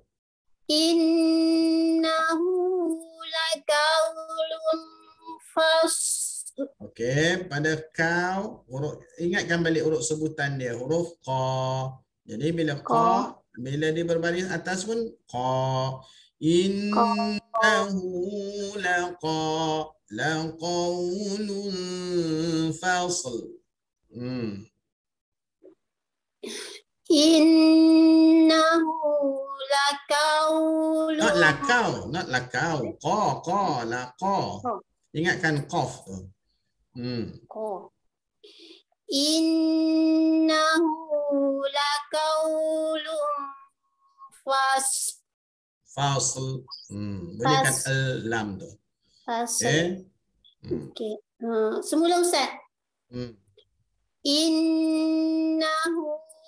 [SPEAKER 5] Innahu laqaulun fasl.
[SPEAKER 2] Okey, pada kau huruf, ingatkan balik huruf sebutan dia, huruf qa. Jadi bila qa, bila dia berbaris atas pun qa. Innahu laqa laqaulun fasl. Hmm.
[SPEAKER 5] Innahu laqaulun.
[SPEAKER 2] Not lakau, not lakau. Qa, qa, laqa.
[SPEAKER 5] Oh.
[SPEAKER 2] Ingatkan qaf tu. Hmm.
[SPEAKER 5] Qa. Innahu laqaulun fasl.
[SPEAKER 2] Fasl. Hmm. Bunyikan
[SPEAKER 5] Fasl.
[SPEAKER 2] al lam tu.
[SPEAKER 5] Fasl.
[SPEAKER 2] Okey. Hmm.
[SPEAKER 5] Okey. Uh, semula Ustaz.
[SPEAKER 2] Hmm.
[SPEAKER 5] Innahu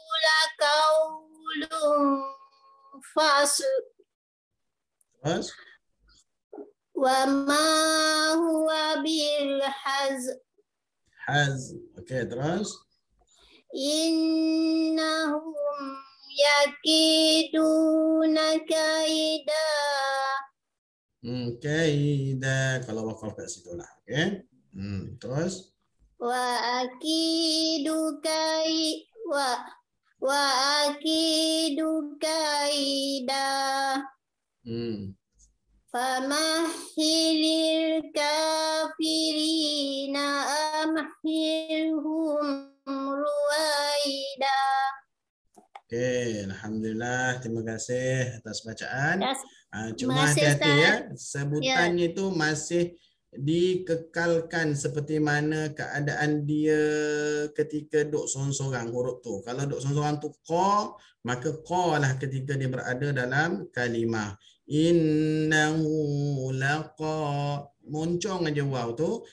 [SPEAKER 5] laqaulun fasl.
[SPEAKER 2] Terus
[SPEAKER 5] Wa ma huwa bil hazl.
[SPEAKER 2] haz. Okey, terus
[SPEAKER 5] Innahum yakiduna kaida.
[SPEAKER 2] hmm, kaida kalau waqaf kat situ lah. Okey. Hmm, terus
[SPEAKER 5] wa akidu kai wa wa akidu kaida
[SPEAKER 2] Hmm.
[SPEAKER 5] famahilil kafirina amhilhum ruwaida.
[SPEAKER 2] Okey, alhamdulillah. Terima kasih atas bacaan.
[SPEAKER 5] Ya,
[SPEAKER 2] Ah,
[SPEAKER 5] terima
[SPEAKER 2] cuma
[SPEAKER 5] kasih,
[SPEAKER 2] hati-hati ya,
[SPEAKER 5] Ustaz.
[SPEAKER 2] sebutannya itu masih dikekalkan seperti mana keadaan dia ketika duk sorang-sorang huruf tu. Kalau duk sorang-sorang tu qa, maka qa lah ketika dia berada dalam kalimah. Innahu laqa, moncong aja waw tu.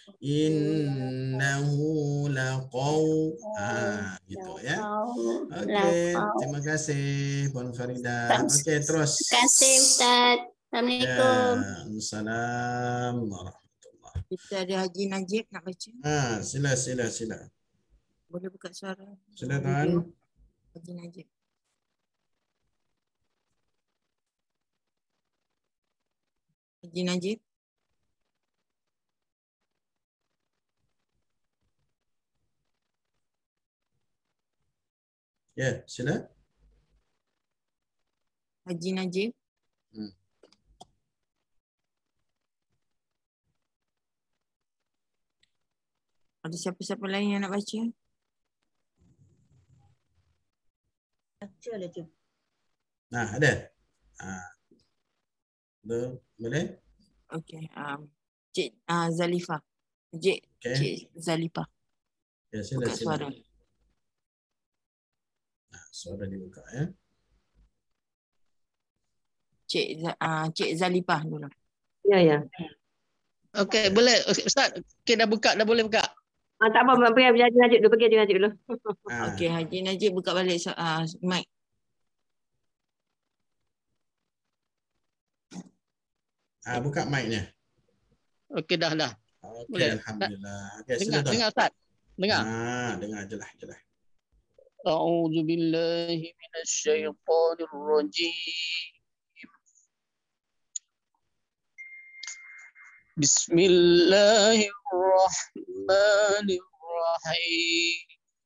[SPEAKER 2] Innahu laqaw. Ah, gitu ya. Okey, terima kasih Puan Farida. Okey, terus.
[SPEAKER 5] Terima kasih, Ustaz. Assalamualaikum.
[SPEAKER 2] Ya, Assalamualaikum warahmatullahi.
[SPEAKER 1] Kita ada Haji Najib nak baca.
[SPEAKER 2] Ah, sila sila sila.
[SPEAKER 1] Boleh buka suara.
[SPEAKER 2] Silakan.
[SPEAKER 1] Haji Najib. Haji Najib.
[SPEAKER 2] Ya, sila.
[SPEAKER 1] Haji Najib.
[SPEAKER 2] Hmm.
[SPEAKER 1] Ada siapa-siapa lain yang nak baca?
[SPEAKER 4] Baca lah tu.
[SPEAKER 2] Nah, ada. Ah. Tu, boleh?
[SPEAKER 1] Okey. Um, Cik uh, Zalifah. Cik,
[SPEAKER 2] Okey.
[SPEAKER 1] Cik Zalifah.
[SPEAKER 2] Ya, sila
[SPEAKER 1] Buka
[SPEAKER 2] sila.
[SPEAKER 1] suara.
[SPEAKER 2] Nah, suara dibuka ya.
[SPEAKER 1] Cik Z- uh, Cik Zalifah dulu.
[SPEAKER 6] Ya, ya.
[SPEAKER 7] Okey, boleh. Ustaz, okey dah buka, dah boleh buka.
[SPEAKER 6] Ah, tak apa, pergi Haji Najib dulu, pergi Haji Najib dulu.
[SPEAKER 2] Ah.
[SPEAKER 1] Okey, Haji Najib buka balik uh, mic.
[SPEAKER 2] Ah, buka mic-nya.
[SPEAKER 7] Okey, dah dah.
[SPEAKER 2] Okey,
[SPEAKER 7] Boleh.
[SPEAKER 2] alhamdulillah. Okey, sila
[SPEAKER 7] Dengar,
[SPEAKER 2] tu.
[SPEAKER 7] dengar Ustaz. Dengar.
[SPEAKER 2] Ah, dengar jelas jelas.
[SPEAKER 7] A'udzu billahi minasyaitonir rajim. Bismillahirrahmanirrahim.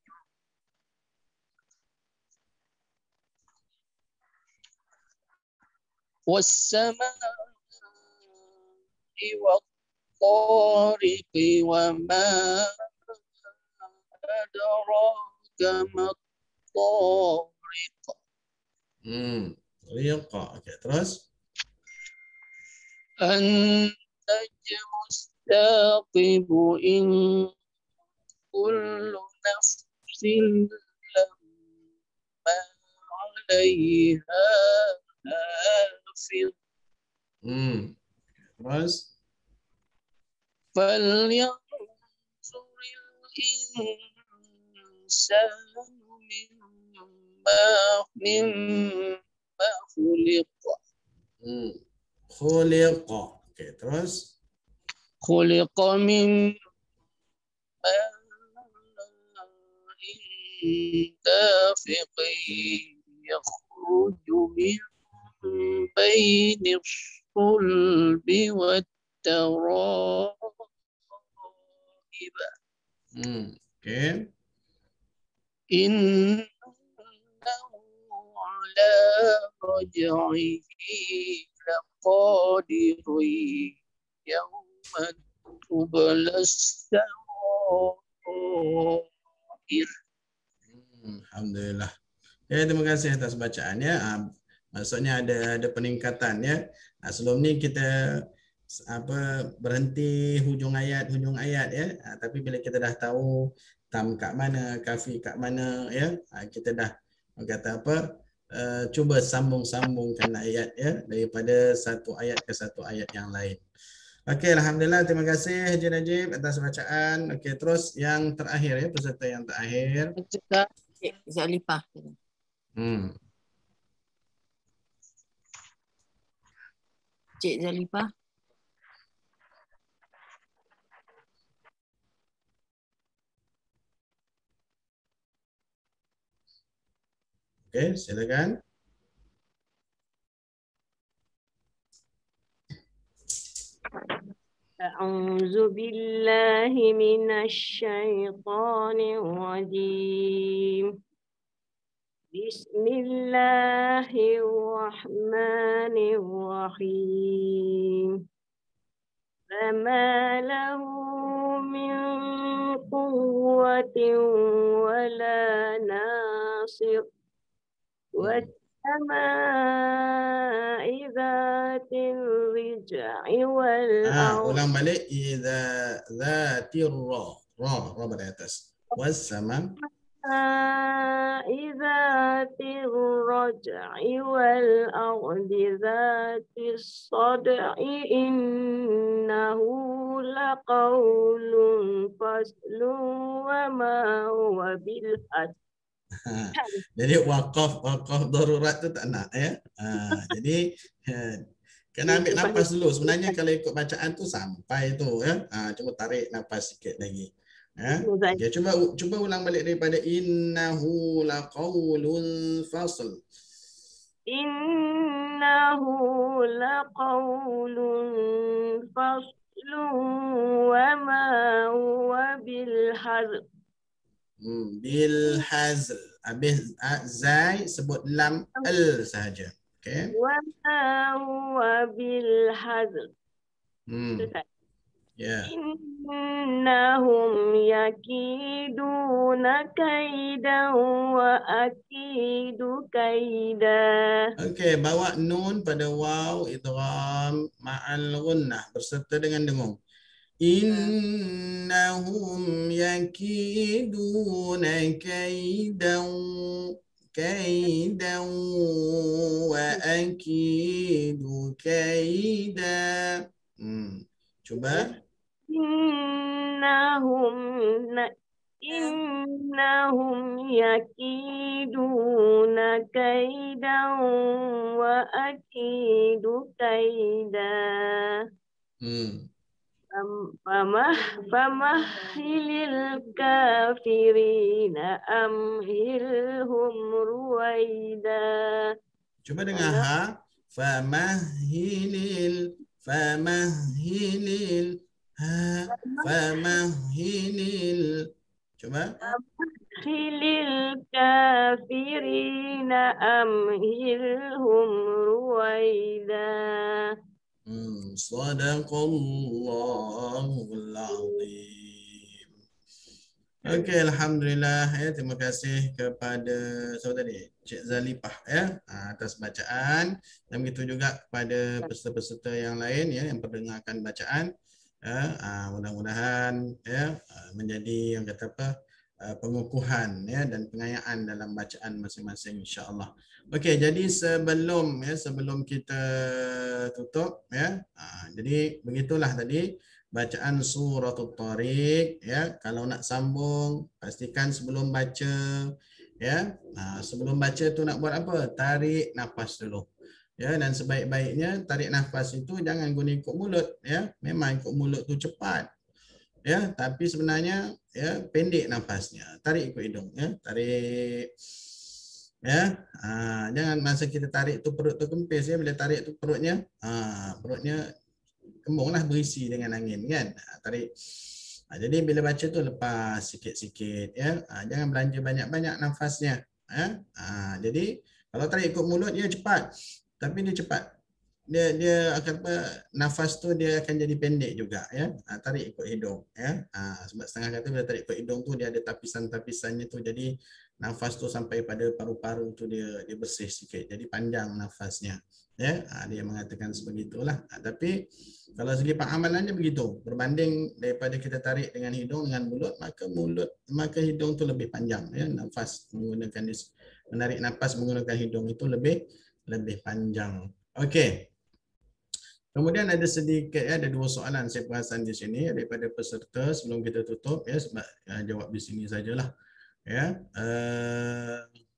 [SPEAKER 7] Was-samaa'i wat-tariqi wa ma adraka mat-tariq.
[SPEAKER 2] Hmm. Riqa. Okey, terus.
[SPEAKER 7] An-najmu as-saqibu in kullu nafsin lamma 'alayha hafiz.
[SPEAKER 2] Hmm. Terus.
[SPEAKER 7] Falyanzuril insanu mimma mimma khuliqa.
[SPEAKER 2] Hmm. Khuliqa. Okey, terus.
[SPEAKER 7] Khuliqa min dafiqin yakhruju min baini sulbi wat-tara'ib.
[SPEAKER 2] Hmm. Okey.
[SPEAKER 7] Innahu ala raj'ihi laqadirun yawma tublas sarair.
[SPEAKER 2] Hmm, alhamdulillah. Ya, terima kasih atas bacaannya. Ah, maksudnya ada ada peningkatan ya. Ah, sebelum ni kita apa berhenti hujung ayat hujung ayat ya. Ah, tapi bila kita dah tahu tam kat mana, kafi kat mana ya, ah, kita dah kata apa? Uh, cuba sambung-sambungkan ayat ya daripada satu ayat ke satu ayat yang lain. Okey, alhamdulillah, terima kasih Haji Najib atas bacaan. Okey, terus yang terakhir ya, peserta yang terakhir.
[SPEAKER 1] Cik Zalifah.
[SPEAKER 2] Hmm.
[SPEAKER 1] Cik Zalifah.
[SPEAKER 2] Okey, silakan.
[SPEAKER 6] أعوذ بالله من الشيطان الرجيم بسم الله الرحمن الرحيم فما له من قوة ولا ناصر والسماء ذات الرجع
[SPEAKER 2] Ah,
[SPEAKER 6] والأرض
[SPEAKER 2] ulang balik. Idza dzatir ra. Ra, ra pada atas. Wassama.
[SPEAKER 6] ذات الرجع والأرض ذات الصدع إنه لقول فصل وما هو بالحزن.
[SPEAKER 2] Ha, jadi wakaf wakaf darurat tu tak nak ya. Ha, jadi ha, kena ambil nafas dulu. Sebenarnya kalau ikut bacaan tu sampai tu ya. Ha, cuba tarik nafas sikit lagi. Ya. Okay, cuba cuba ulang balik daripada innahu laqaulun fasl.
[SPEAKER 6] Innahu laqaulun faslun wa ma huwa bil hazl.
[SPEAKER 2] Hmm, bil hazl. Habis zai sebut lam al sahaja. Okey.
[SPEAKER 6] Wa ma huwa bil hazl.
[SPEAKER 2] Hmm. Ya.
[SPEAKER 6] Innahum yakiduna kaidan wa akidu kaida.
[SPEAKER 2] Okey, bawa nun pada waw idgham ma'al gunnah berserta dengan dengung. Innahum yakiduna kaidan kaidan wa akidu kaida. Hmm. Coba.
[SPEAKER 6] Innahum innahum yakiduna kaidan wa akidu kaida.
[SPEAKER 2] Hmm.
[SPEAKER 6] Famah famahilil kafirina amhilhum ruwaida.
[SPEAKER 2] Coba dengar ha. Famahilil famahilil ha famahilil. Coba.
[SPEAKER 6] Famahilil kafirina amhilhum ruwaida.
[SPEAKER 2] Hmm, sadaqallahul azim. Okey, alhamdulillah ya, terima kasih kepada siapa tadi? Cik Zalipah ya atas bacaan, dan begitu juga kepada peserta-peserta yang lain ya yang mendengarkan bacaan. Ya, mudah-mudahan ya menjadi yang kata apa pengukuhan ya dan pengayaan dalam bacaan masing-masing insya-Allah. Okey, jadi sebelum ya sebelum kita tutup ya. Ha, jadi begitulah tadi bacaan suratul Tariq ya. Kalau nak sambung pastikan sebelum baca ya. Ha, sebelum baca tu nak buat apa? Tarik nafas dulu. Ya, dan sebaik-baiknya tarik nafas itu jangan guna ikut mulut ya. Memang ikut mulut tu cepat. Ya, tapi sebenarnya ya pendek nafasnya. Tarik ikut hidung ya. Tarik ya. Ha, jangan masa kita tarik tu perut tu kempis ya. Bila tarik tu perutnya ha, perutnya kembunglah berisi dengan angin kan. Ha, tarik. Ha, jadi bila baca tu lepas sikit-sikit ya. Ha, jangan belanja banyak-banyak nafasnya ya. Ha, jadi kalau tarik ikut mulut dia cepat. Tapi dia cepat. Dia dia akan apa nafas tu dia akan jadi pendek juga ya. Ha, tarik ikut hidung ya. Ha, sebab setengah kata bila tarik ikut hidung tu dia ada tapisan-tapisannya tu, jadi nafas tu sampai pada paru-paru tu dia dia bersih sikit. Jadi panjang nafasnya ya. Ha, dia mengatakan sebegitulah. Ha, tapi kalau segi pengamalannya begitu. Berbanding daripada kita tarik dengan hidung dengan mulut, maka mulut maka hidung tu lebih panjang ya. Nafas menggunakan menarik nafas menggunakan hidung itu lebih lebih panjang. Okey. Kemudian ada sedikit ya, ada dua soalan saya perasan di sini daripada peserta sebelum kita tutup ya, sebab ya, jawab di sini sajalah ya. Uh,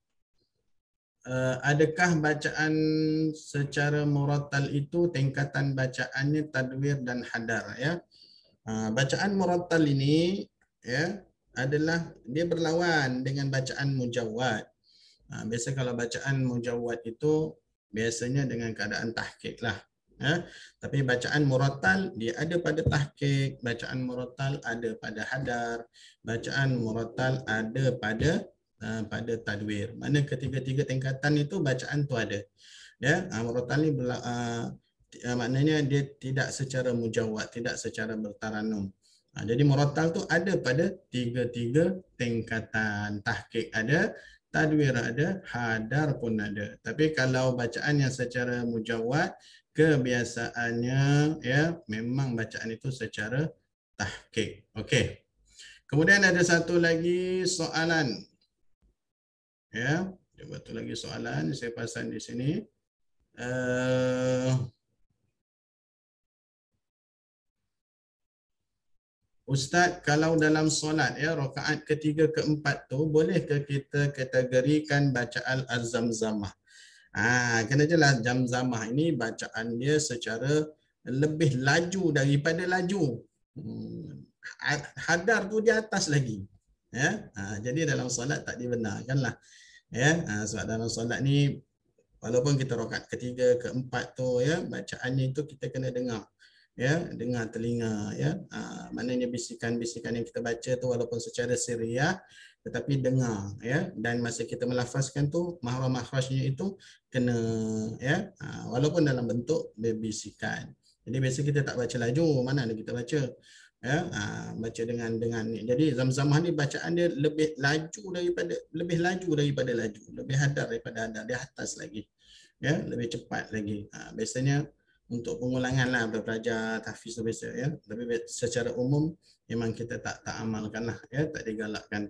[SPEAKER 2] uh, adakah bacaan secara murattal itu tingkatan bacaannya tadwir dan hadar ya? Uh, bacaan murattal ini ya adalah dia berlawan dengan bacaan mujawwad. Uh, biasa kalau bacaan mujawwad itu biasanya dengan keadaan tahqiq lah. Ya. Tapi bacaan murattal dia ada pada tahqiq, bacaan murattal ada pada hadar, bacaan murattal ada pada uh, pada tadwir. Mana ketiga-tiga tingkatan itu bacaan tu ada. Ya, uh, murattal ni bela, uh, uh, maknanya dia tidak secara mujawad, tidak secara bertaranum. Uh, jadi murattal tu ada pada tiga-tiga tingkatan. Tahqiq ada, tadwir ada, hadar pun ada. Tapi kalau bacaan yang secara mujawad, kebiasaannya ya memang bacaan itu secara tahqiq. Okey. Kemudian ada satu lagi soalan. Ya, ada satu lagi soalan saya pasang di sini. Uh, Ustaz, kalau dalam solat ya rakaat ketiga keempat tu bolehkah kita kategorikan bacaan az-zamzamah? Ah, kena jelas zamzamah ini bacaan dia secara lebih laju daripada laju. Hmm. Hadar tu di atas lagi. Ya, ah, jadi dalam solat tak dibenarkanlah. Ya, ah, sebab dalam solat ni walaupun kita rakaat ketiga, keempat tu ya bacaannya itu kita kena dengar. Ya, dengar telinga ya. Ah, maknanya bisikan-bisikan yang kita baca tu walaupun secara sirriyah tetapi dengar ya, dan masa kita melafazkan tu makhraj-makhrajnya itu kena ya, walaupun dalam bentuk bisikan. Jadi biasa kita tak baca laju, mana ada kita baca ya, baca dengan dengan ni. Jadi zamzamah ni bacaan dia lebih laju daripada lebih laju daripada laju, lebih hadar daripada hadar, dia atas lagi ya, lebih cepat lagi. Biasanya untuk pengulangan lah belajar tahfiz tu biasa ya, tapi secara umum memang kita tak tak amalkan lah ya, tak digalakkan.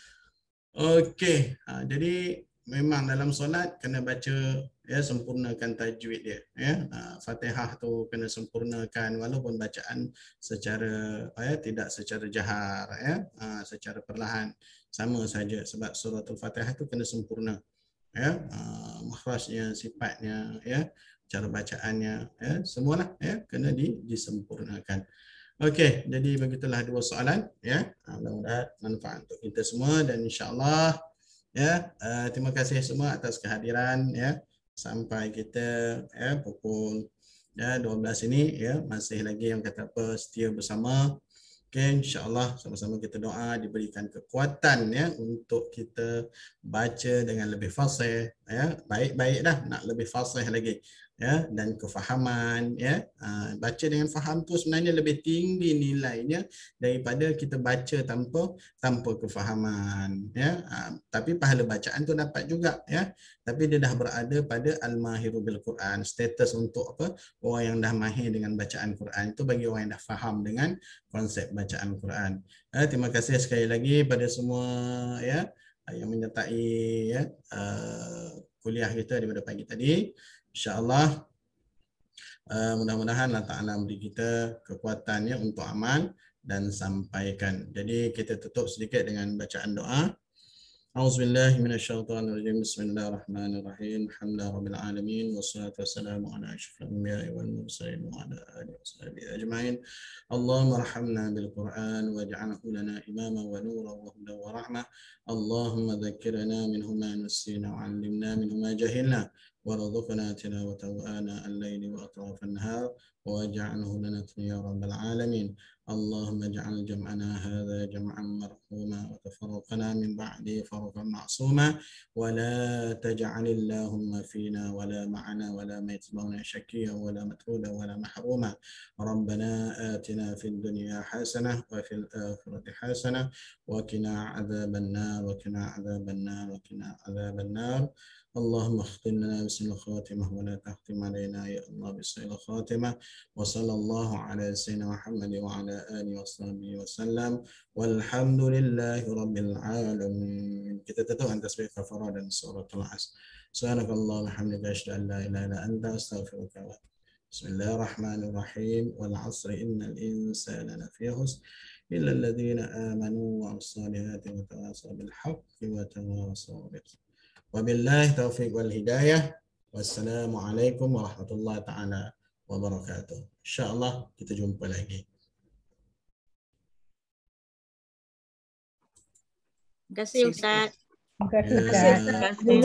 [SPEAKER 2] Okey, ha, jadi memang dalam solat kena baca ya, sempurnakan tajwid dia ya. Ha, Fatihah tu kena sempurnakan walaupun bacaan secara ya, tidak secara jahar ya, ha, secara perlahan sama saja sebab suratul Fatihah tu kena sempurna ya, ha, makhrajnya, sifatnya ya, cara bacaannya ya, semualah ya kena di, disempurnakan. Okey, jadi begitulah dua soalan ya. Mudah-mudahan manfaat untuk kita semua dan insya-Allah ya, uh, terima kasih semua atas kehadiran ya. Sampai kita ya pukul ya dua belas ini ya, masih lagi yang kata apa setia bersama. Okey, insya-Allah sama-sama kita doa diberikan kekuatan ya untuk kita baca dengan lebih fasih ya. Baik-baik dah nak lebih fasih lagi. Ya, dan kefahaman ya, baca dengan faham tu sebenarnya lebih tinggi nilainya daripada kita baca tanpa tanpa kefahaman ya. Tapi pahala bacaan tu dapat juga ya, tapi dia dah berada pada al-mahiru bil Quran, status untuk apa, orang yang dah mahir dengan bacaan Quran itu bagi orang yang dah faham dengan konsep bacaan Quran ya. Terima kasih sekali lagi pada semua ya yang menyertai ya uh, kuliah kita daripada pagi tadi. InsyaAllah uh, mudah-mudahan Allah Ta'ala beri kita kekuatannya untuk amal dan sampaikan. Jadi kita tutup sedikit dengan bacaan doa. A'udzubillahi minasyaitonirrajim. Bismillahirrahmanirrahim. Alhamdulillahirabbil alamin wassalatu wassalamu ala asyrafil anbiya'i wal mursalin wa ala alihi washabihi ajma'in. Allahumma arhamna bil Qur'an waj'alhu lana imama wa nura wa hudan wa rahmah. Allahumma dhakkirna minhu ma nasina wa 'allimna minhu ma jahilna. وارزقنا تلاوته آناء الليل وأطراف النهار واجعله لنا يا رب العالمين. اللهم اجعل جمعنا هذا جمعا مرحوما وتفرقنا من بعده فرقا معصوما ولا تجعل اللهم فينا ولا معنا ولا ميتنا شكيا ولا مترودا ولا محروما. ربنا آتنا في الدنيا حسنة وفي الآخرة حسنة وقنا عذاب النار وقنا عذاب النار وقنا عذاب النار. اللهم اختم لنا بسم الخاتمة ولا تختم علينا يا الله بسوء الخاتمة. وصلى الله على سيدنا محمد وعلى آله وصحبه وسلم والحمد لله رب العالمين. Kita tutup tasbih kafarah dan suratul Asr. Subhanakallahumma wa bihamdika asyhadu an la ilaha illa anta astaghfiruka wa atubu. Bismillahirrahmanirrahim. Wal 'asri innal insana lafi khusr illa alladhina amanu wa 'amilus salihati wa tawasaw bil haqqi wa tawasaw bis sabr. Wabillahi taufiq wal hidayah. Wassalamualaikum warahmatullahi taala wabarakatuh. Insya-Allah kita jumpa lagi.
[SPEAKER 5] Terima kasih Ustaz.
[SPEAKER 8] Terima kasih
[SPEAKER 2] Ya.
[SPEAKER 8] Ustaz.